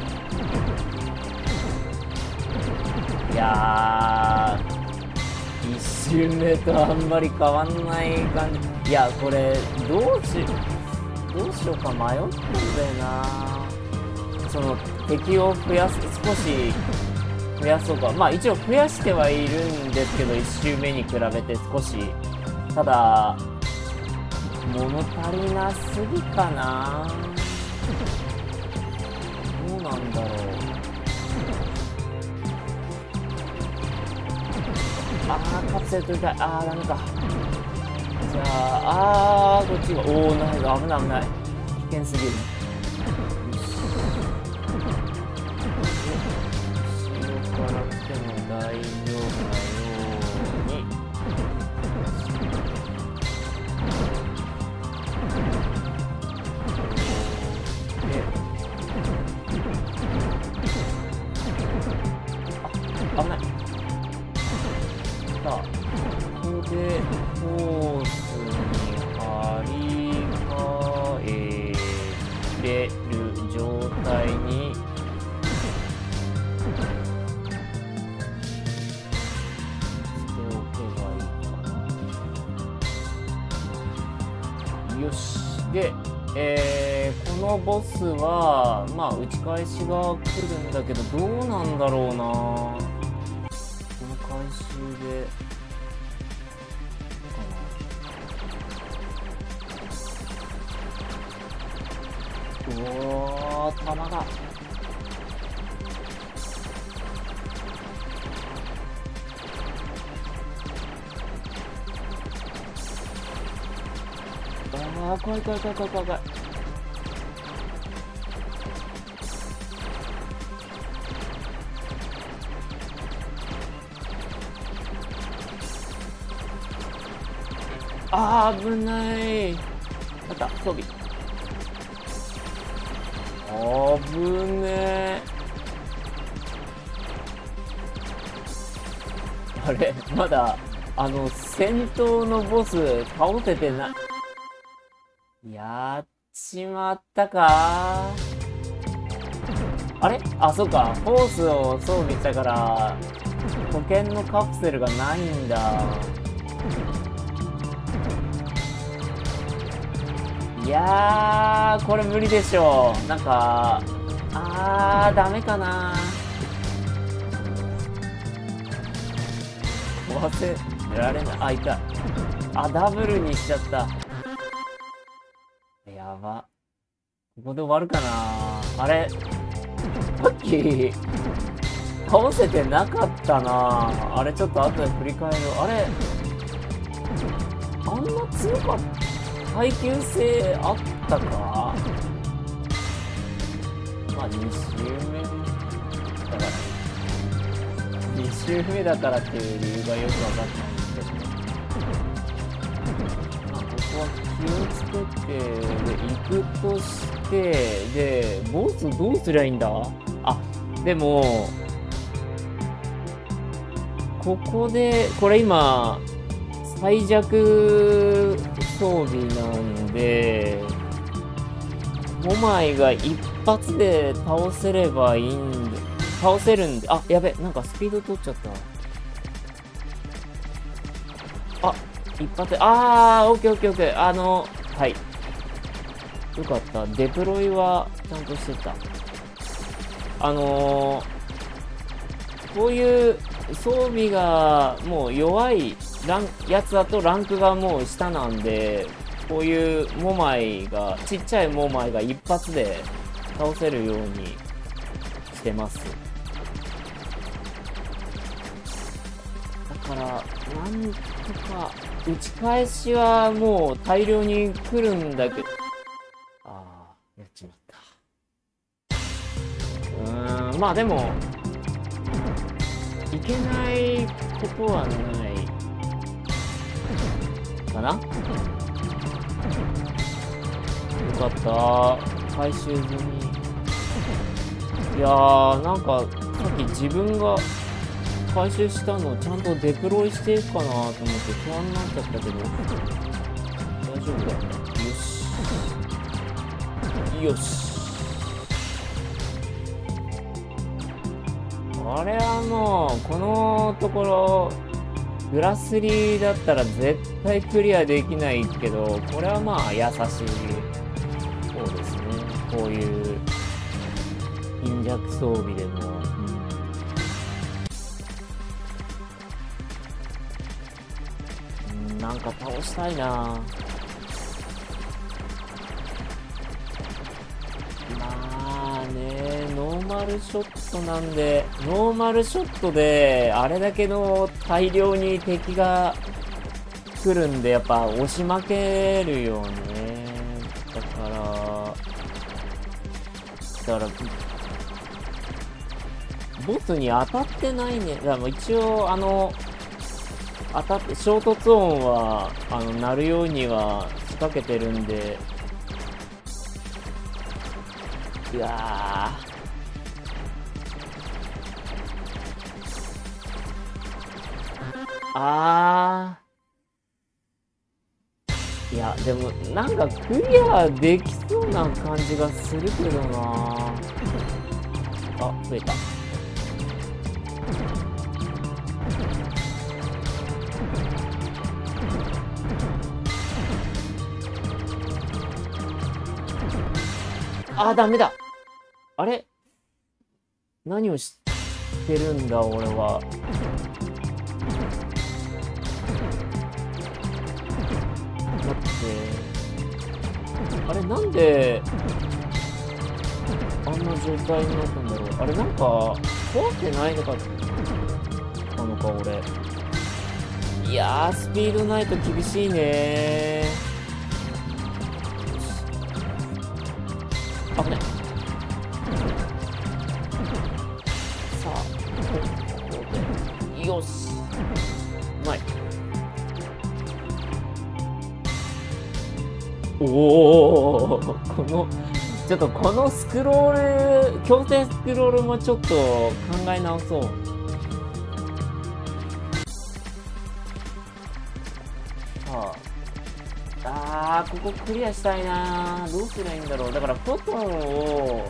いやー一周目とあんまり変わんない感じ。いやこれどうしどうしようか迷ったんだよな。その敵を増やす、少し増やそうか。まあ一応増やしてはいるんですけど、一周目に比べて少し、ただ物足りなすぎかな。どうなんだろう。あーカプセル取りたい。あーダメか。じゃああーこっちが、おおなんか危ない危ない、危険すぎる。後ろから来ても大丈夫なように。あ、危ない。さあ、ここでコースに張り替えれる状態にしておけばいいかな。よし。で、えー、このボスはまあ打ち返しが来るんだけど、どうなんだろうな。この返で、どうかな。おー、弾が。ああ、怖い怖い怖い怖い怖い怖い。ああ、危ない。あった、装備。危ねえ。あれ、まだ、あの、戦闘のボス、倒せてない。やっちまったか。あれあ、そうか。フォースを装備したから、保険のカプセルがないんだ。いやー、これ無理でしょ。なんか、あー、ダメかな。忘れられない。あ、いた。あ、ダブルにしちゃった。やば。ここで終わるかな。あれさっき、倒せてなかったな。あれちょっと後で振り返る。あれあんな強かった。耐久性あったか。まあに周目だからに周目だからっていう理由がよくわかんないんですけど、まあ、ここは気をつけてで行くとして、でボスどうすりゃいいんだ。あ、でもここでこれ今最弱装備なんで、モマイが一発で倒せればいいんで、倒せるんで、あ、やべ、なんかスピード取っちゃった。あ、一発で、あー、オッケーオッケーオッケー。あの、はい。よかった。デプロイはちゃんとしてた。あのー、こういう装備がもう弱いランやつだとランクがもう下なんで、こういうモマイが、ちっちゃいモマイが一発で倒せるようにしてます。だから、なんとか、打ち返しはもう大量に来るんだけど、ああ、やっちまった。うーん、まあでも、いけないことはないかな。よかった。回収済み。いやー、なんか、さっき自分が回収したのをちゃんとデプロイしていくかなと思って不安になっちゃったけど、大丈夫だ。よし。よし。あれはもう、このところ、グラスリーだったら絶対クリアできないけど、これはまあ優しい方ですね。こういう貧弱装備でも。うん、うん、なんか倒したいな。まあね、ノーマルショットなんで、ノーマルショットであれだけの大量に敵が来るんで、やっぱ押し負けるよね。だから、だから、ボスに当たってないね。だから一応、あの、当たって、衝突音は、あの、鳴るようには仕掛けてるんで、いやー。あー。いや、でも、なんかクリアできそうな感じがするけどな。あ、増えた。あー、ダメだ。あれ何をしてるんだ、俺は。 待って。あれ、なんで、あんな状態になったんだろう。あれ、なんか、怖くないのか、なのか、俺。いやー、スピードないと厳しいねー。危ない。さあ、ここで。よし。うまい。おお、この、ちょっとこのスクロール、強制スクロールもちょっと考え直そう。さあ、あー、ここクリアしたいなー。どうすりゃいいんだろう。だからフォトンを、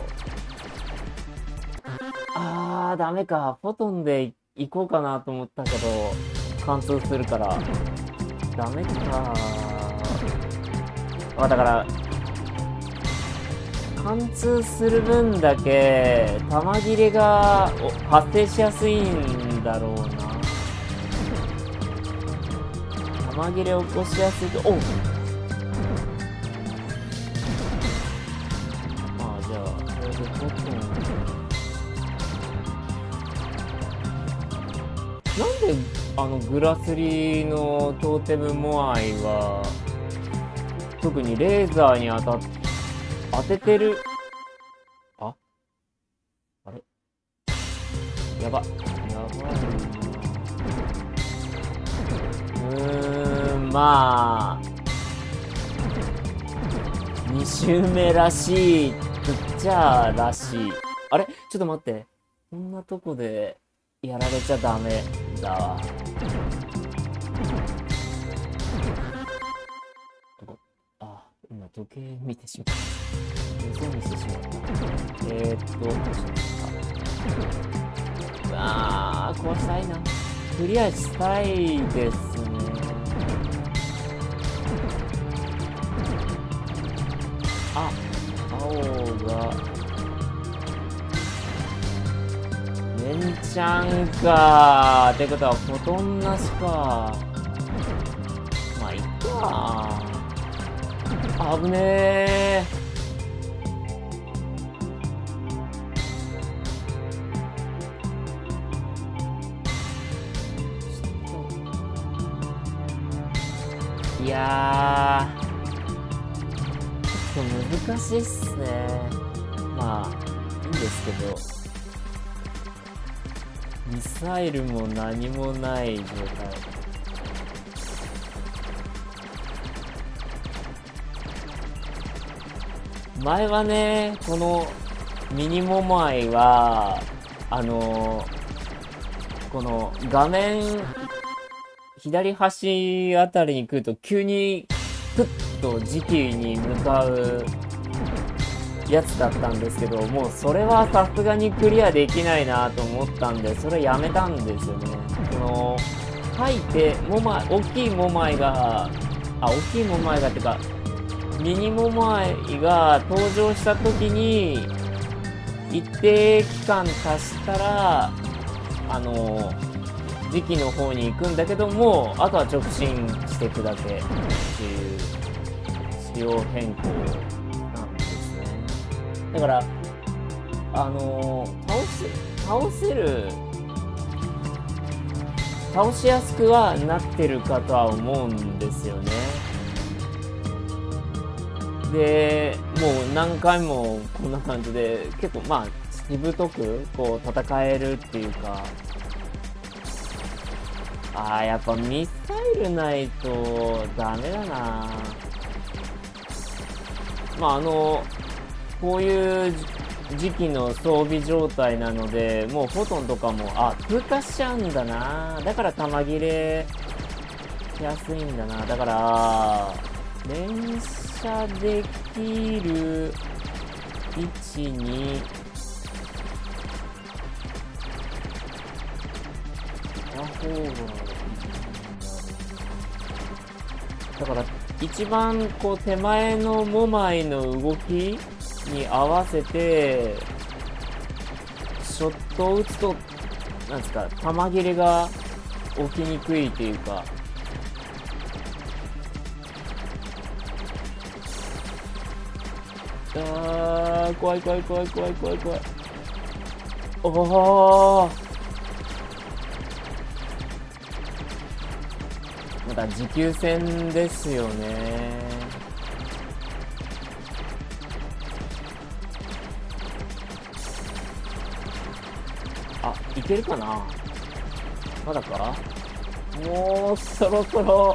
あー、ダメか。フォトンで行こうかなと思ったけど、貫通するから。ダメか。あ、だから、貫通する分だけ、弾切れが発生しやすいんだろうな。弾切れを起こしやすいと、おう！まあ、じゃあ、これでフォトン。なんで、あの、グラスリーのトーテムモアイは、特にレーザーに当たって、当ててる。ああれやば。やばいな。うーん、まあ。に周目らしい。ピッチャーらしい。あれちょっと待って。こんなとこでやられちゃダメだわ。あ、今時計見てしまった。予想見してしまった。えー、っと、どうしました。あー、壊したいな。クリアしたいですね。あ、青が、レンチャンかー。ってことは、フォトンなしか。まあ、いっかー。危ねえ。いやー、ちょっと難しいっすね。まあ、いいんですけど。ミサイルも何もない状態。前はね、このミニモモアイは、あのー、この画面、左端あたりに来ると急にクッと時期に向かうやつだったんですけど、もうそれはさすがにクリアできないなと思ったんで、それやめたんですよね。この、吐いて、モマイ、大きいモマイが、あ、大きいモマイがってか、ミニモマイが登場した時に、一定期間足したら、あの、時期の方に行くんだけども、あとは直進していくだけっていう仕様変更なんですね。だから、あのー、倒せ、倒せる、倒しやすくはなってるかとは思うんですよね。で、もう何回もこんな感じで、結構まあ、しぶとくこう戦えるっていうか、あー、やっぱミサイルないとダメだな。まああの、こういう時期の装備状態なので、もうフォトンとかも、あ、通過しちゃうんだな。だから弾切れしやすいんだな。だから、連射できる位置に、た方がいいんだろう。だから、一番こう手前のモマイの動きに合わせて、ショットを打つと、なんですか、弾切れが起きにくいっていうか、 あー、怖い怖い怖い怖い怖い怖い。おー、また持久戦ですよね。あ、いけるかな。まだか。もうそろそろ。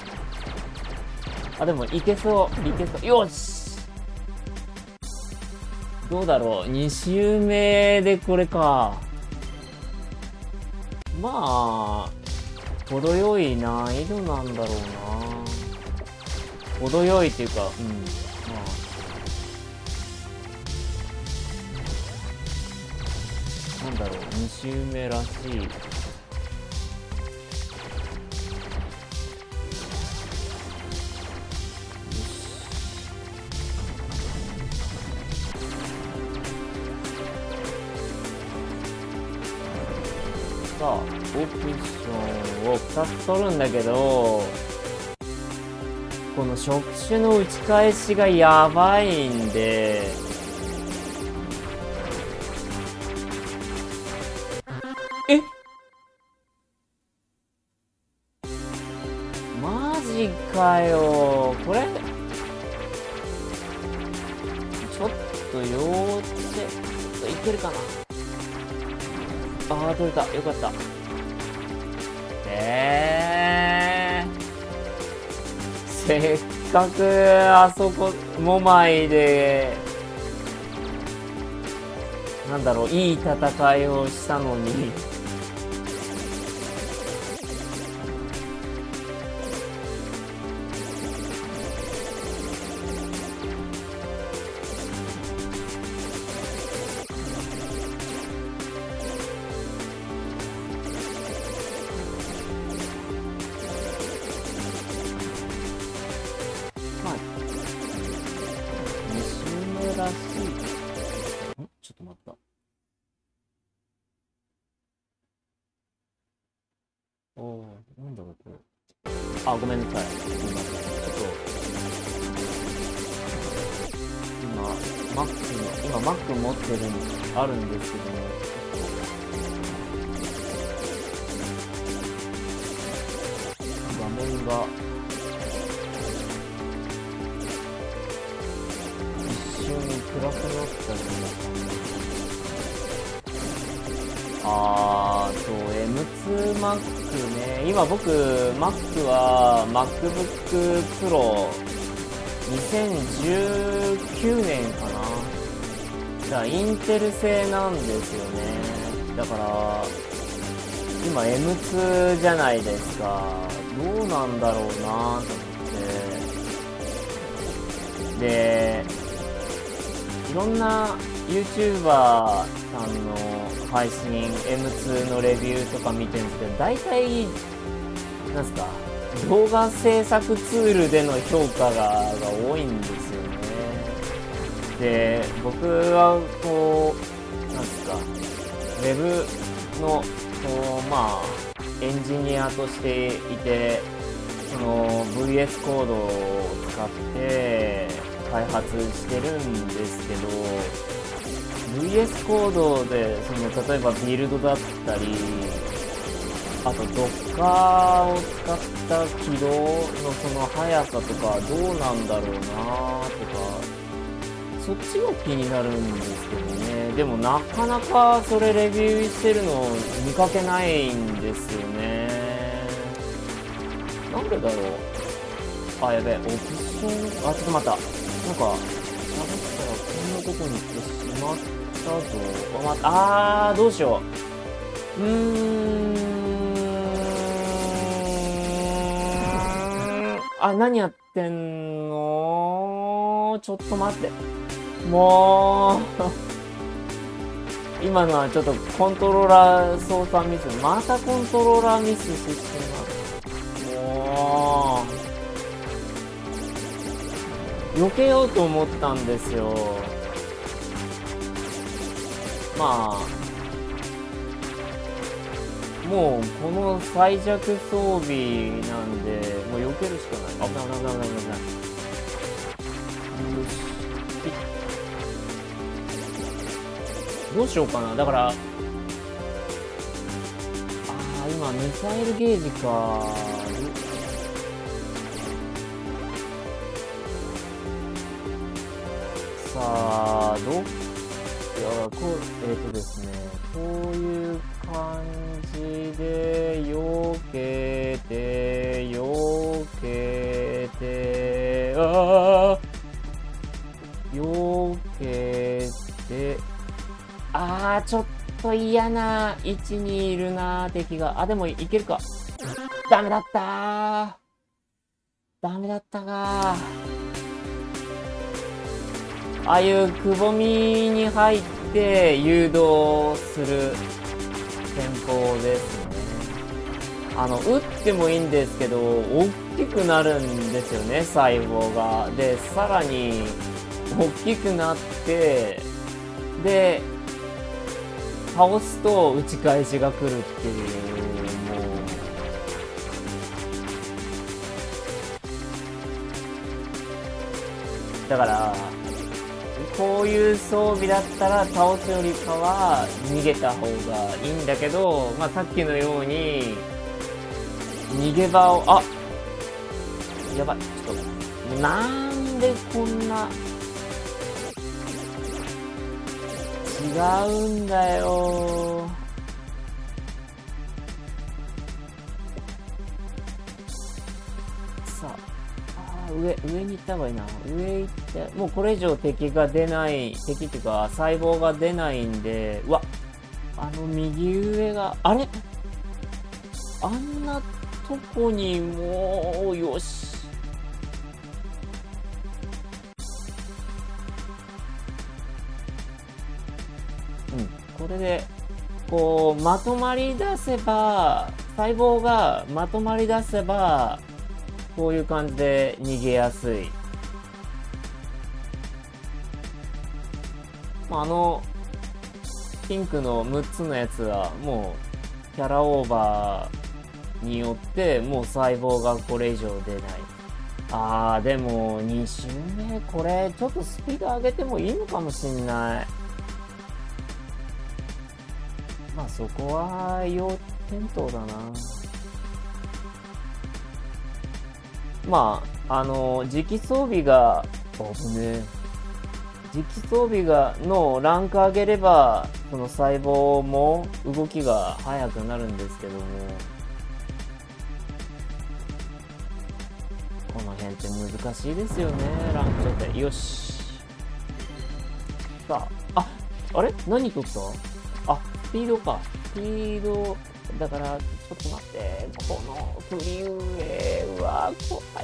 あ、でもいけそう、いけそう。よし、どうだろう。に周目でこれか。まあ程よい難易度なんだろうな。程よいっていうか、うん、まあなんだろう、に周目らしい。さあ、オプションをふたつ取るんだけど、この触手の打ち返しがやばいんで、え、マジかよ。これちょっと要ってちょっといけるかな。ああ、取れた。よかった。えー、せっかくあそこモマイでなんだろう、いい戦いをしたのにらしい。んちょっと待った。おお、なんだろうこれ。あ、ごめんなさい。すみません。ちょっと今 Mac の今 Mac 持ってるんあるんですけども、画面が暗くなったり。あーと エムツー Mac ね。今僕 Mac は MacBook Pro にせんじゅうきゅうねんかな。じゃあインテル製なんですよね。だから今 エムツー じゃないですか。どうなんだろうなと思って。でいろんな YouTuber さんの配信 エムツー のレビューとか見てるんですけど、大体なんすか、動画制作ツールでの評価がが多いんですよね。で僕はこうなんすか、ウェブのこうまあエンジニアとしていて、その ブイエス コードを使って開発してるんですけど、 ブイエス コードでその例えばビルドだったり、あと Docker を使った起動のその速さとかどうなんだろうなとか、そっちが気になるんですけどね。でもなかなかそれレビューしてるの見かけないんですよね。なんでだろう。あ、やべえ、オプション、あ、ちょっと待った。なんか、喋ったらこんなとこに行ってしまったぞ。あ、ま、あー、どうしよう。うーん。あ、何やってんの？ちょっと待って。もう、今のはちょっとコントローラー操作ミス。またコントローラーミスしてしまう。もう、避けようと思ったんですよ。まあもうこの最弱装備なんで、もう避けるしかない。危ない危ない危ない危ない。よし、ピッ。 どうしようかな。だから、ああ、今、ミサイルゲージか。さあ、どう、いや、こう、えっとですね、こういう感じで、避けて、避けて、ああ、避けて、あー、ちょっと嫌な位置にいるな、敵が。あ、でもいけるか。ダメだったー。ダメだったかー。ああいうくぼみに入って誘導する戦法ですね。あの、撃ってもいいんですけど、大きくなるんですよね、細胞が。で、さらに、大きくなって、で、倒すと打ち返しが来るっていう、もう。だから、こういう装備だったら倒すよりかは逃げた方がいいんだけど、まあさっきのように、逃げ場を、あやばい、ちょっと、なんでこんな、違うんだよ。さあ、あ上、上に行った方がいいな。上行って、もうこれ以上敵が出ない、敵っていうか細胞が出ないんで、うわ、あの右上が、あれあんなとこにもう、よし。うん、これで、こう、まとまり出せば、細胞がまとまり出せば、こういう感じで逃げやすい。まあ、あの、ピンクのむっつのやつは、もう、キャラオーバーによって、もう細胞がこれ以上出ない。あー、でも、に周目、これ、ちょっとスピード上げてもいいのかもしんない。まあそこは要検討だな。まあ、あの、磁気装備が、危ねえ。磁気装備が、のランク上げれば、その細胞も動きが速くなるんですけども、この辺って難しいですよね、ランク調整。よし。さあ、あ、あれ何取ったあ、スピードか。スピード、だから、ちょっと待って、このフリーウェイは怖い。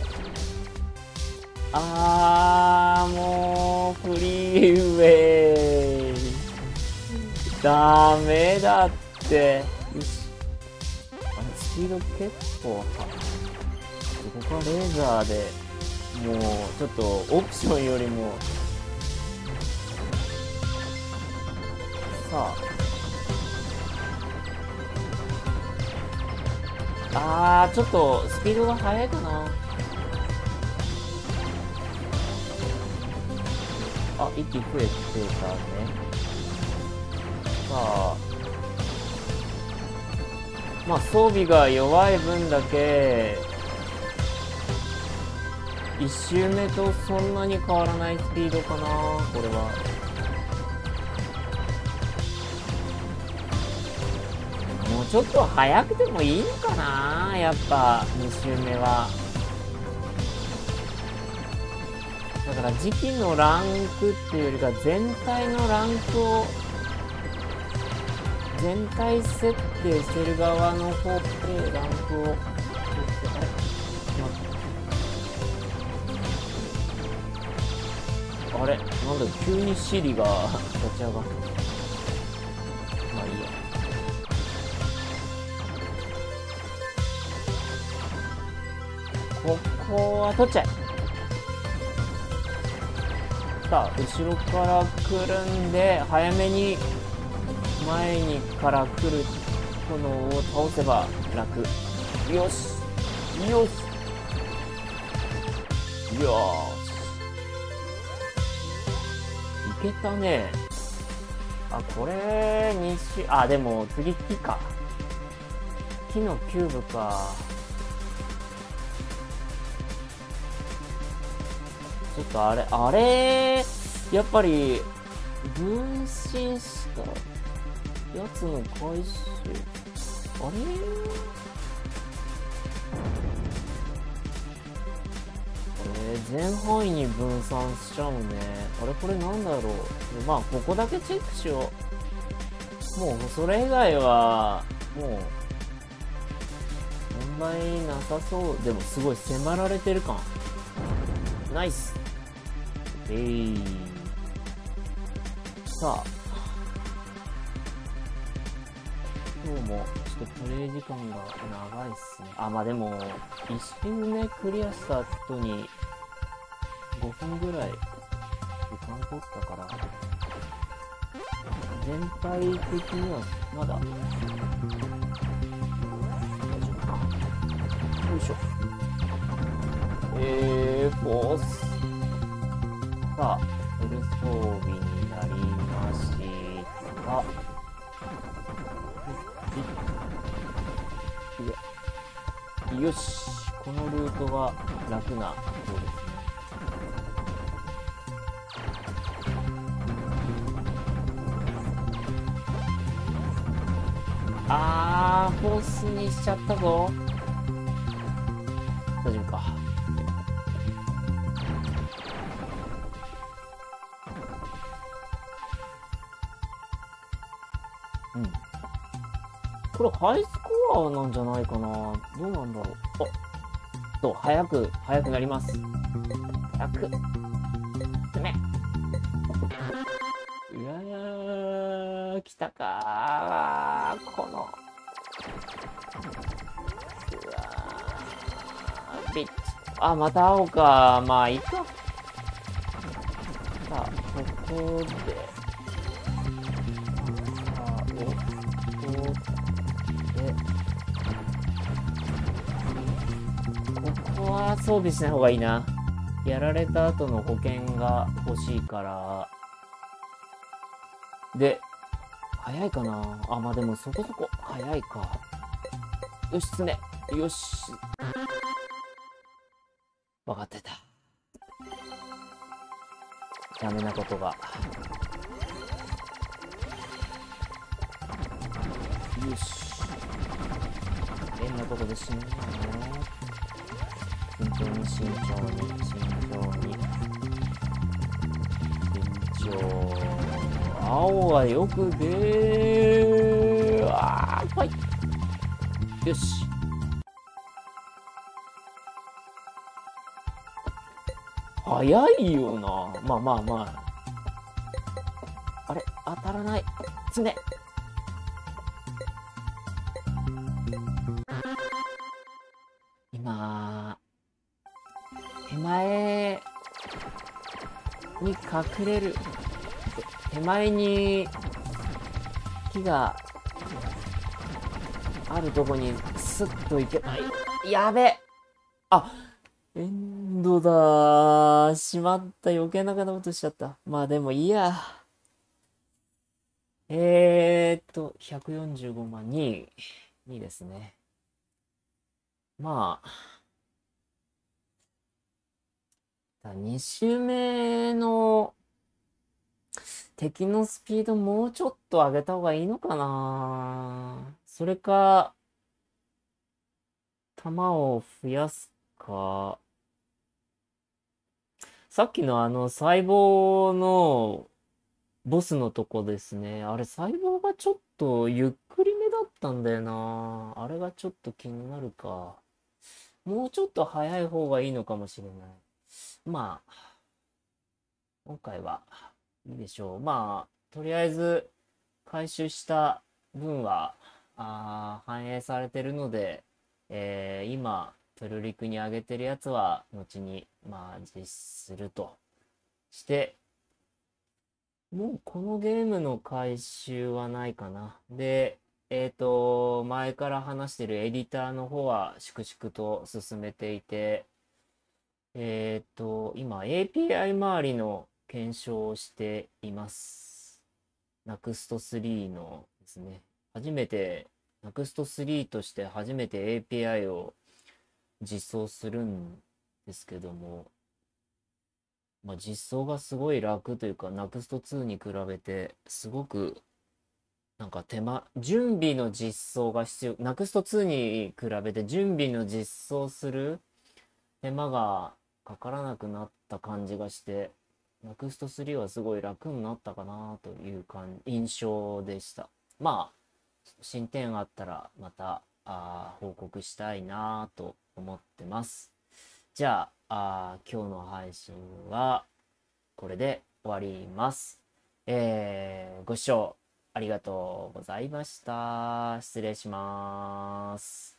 あー、もう、フリーウェイ。ダメだって。よし。あれ、スピード結構速い。ここはレーザーで、もう、ちょっと、オプションよりも、さあ、あー、ちょっとスピードが速いかな。あ、息増えてたね。さあ、まあ装備が弱い分だけ、いち周目とそんなに変わらないスピードかな、これは。もうちょっと速くてもいいのかな、やっぱに周目は。だから時期のランクっていうよりか全体のランクを全体設定してる側の方でランクをあれ、なんだ急にシリが立ち上がった。まあいいや。ここは取っちゃえ。さあ、後ろから来るんで、早めに前にから来る炎を倒せば楽。よしよしよし、いけたね。 あ、これ、に種、あ、でも、次木か。木のキューブか。ちょっとあれ、あれ、やっぱり、分身したやつの回収、あれえー、全範囲に分散しちゃうね。あれこれなんだろう。まあ、ここだけチェックしよう。もう、それ以外は、もう、問題なさそう。でも、すごい迫られてる感。ナイス。えい。さあ。今日も、ちょっとプレイ時間が長いっすね。あ、まあでも、一周目クリアした後に、ごふんぐらい時間取ったから、全体的にはまだ大丈夫か。よいしょ。えー、フォース。さあ、フル装備になりました。よし、このルートが楽な方ですね。あー、フォースにしちゃったぞ。大丈夫か。うん。これハイスコアなんじゃないかな。どうなんだろう。あ、と、早く、早くなります。早く。詰め。うわー、来たかー。この。うわー、ビッチ。あ、また青か。まあ、いいか。さあ、ここで。さあ、お、お、で。ここは装備しない方がいいな。やられた後の保険が欲しいから。で、早いかなあ、まあでもそこそこ早いか。よし、詰め。よし。分かってた。ダメなことが。よし。変なことで死ぬのね。慎重に慎重に慎重に。慎重。青はよく出ー。あー、はい。よし。早いよな。まあまあまあ。あれ当たらない。つね。今、手前に隠れる。手前に木があるとこにスッと行けない。やべ。あ、エンドだー。しまった。余計なことしちゃった。まあでもいいや。えーっと、ひゃくよんじゅうごまんに、にですね。まあ、に周目の敵のスピードもうちょっと上げた方がいいのかな。それか、弾を増やすか。さっきのあの細胞のボスのとこですね。あれ細胞がちょっとゆっくりめだったんだよな。あれがちょっと気になるか。もうちょっと早い方がいいのかもしれない。まあ、今回はいいでしょう。まあ、とりあえず回収した分はあー反映されてるので、えー今、プルリクに上げてるやつは、後に、まあ、実施するとして、もうこのゲームの回収はないかな。で、えっと、前から話してるエディターの方は粛々と進めていて、えっと、今 エーピーアイ 周りの検証をしています。 ナクストスリーのですね、初めて、ナクストスリーとして初めて エーピーアイ を実装するんですけども、まあ、実装がすごい楽というか、ナクストツーに比べて、すごく、なんか手間、準備の実装が必要、ナクストツーに比べて準備の実装する手間がかからなくなった感じがして、ナクストスリーはすごい楽になったかなという感印象でした。まあ、進展あったらまたあ報告したいなと思ってます。じゃあ、あ今日の配信はこれで終わります。えー、ご視聴ありがとうございました。失礼します。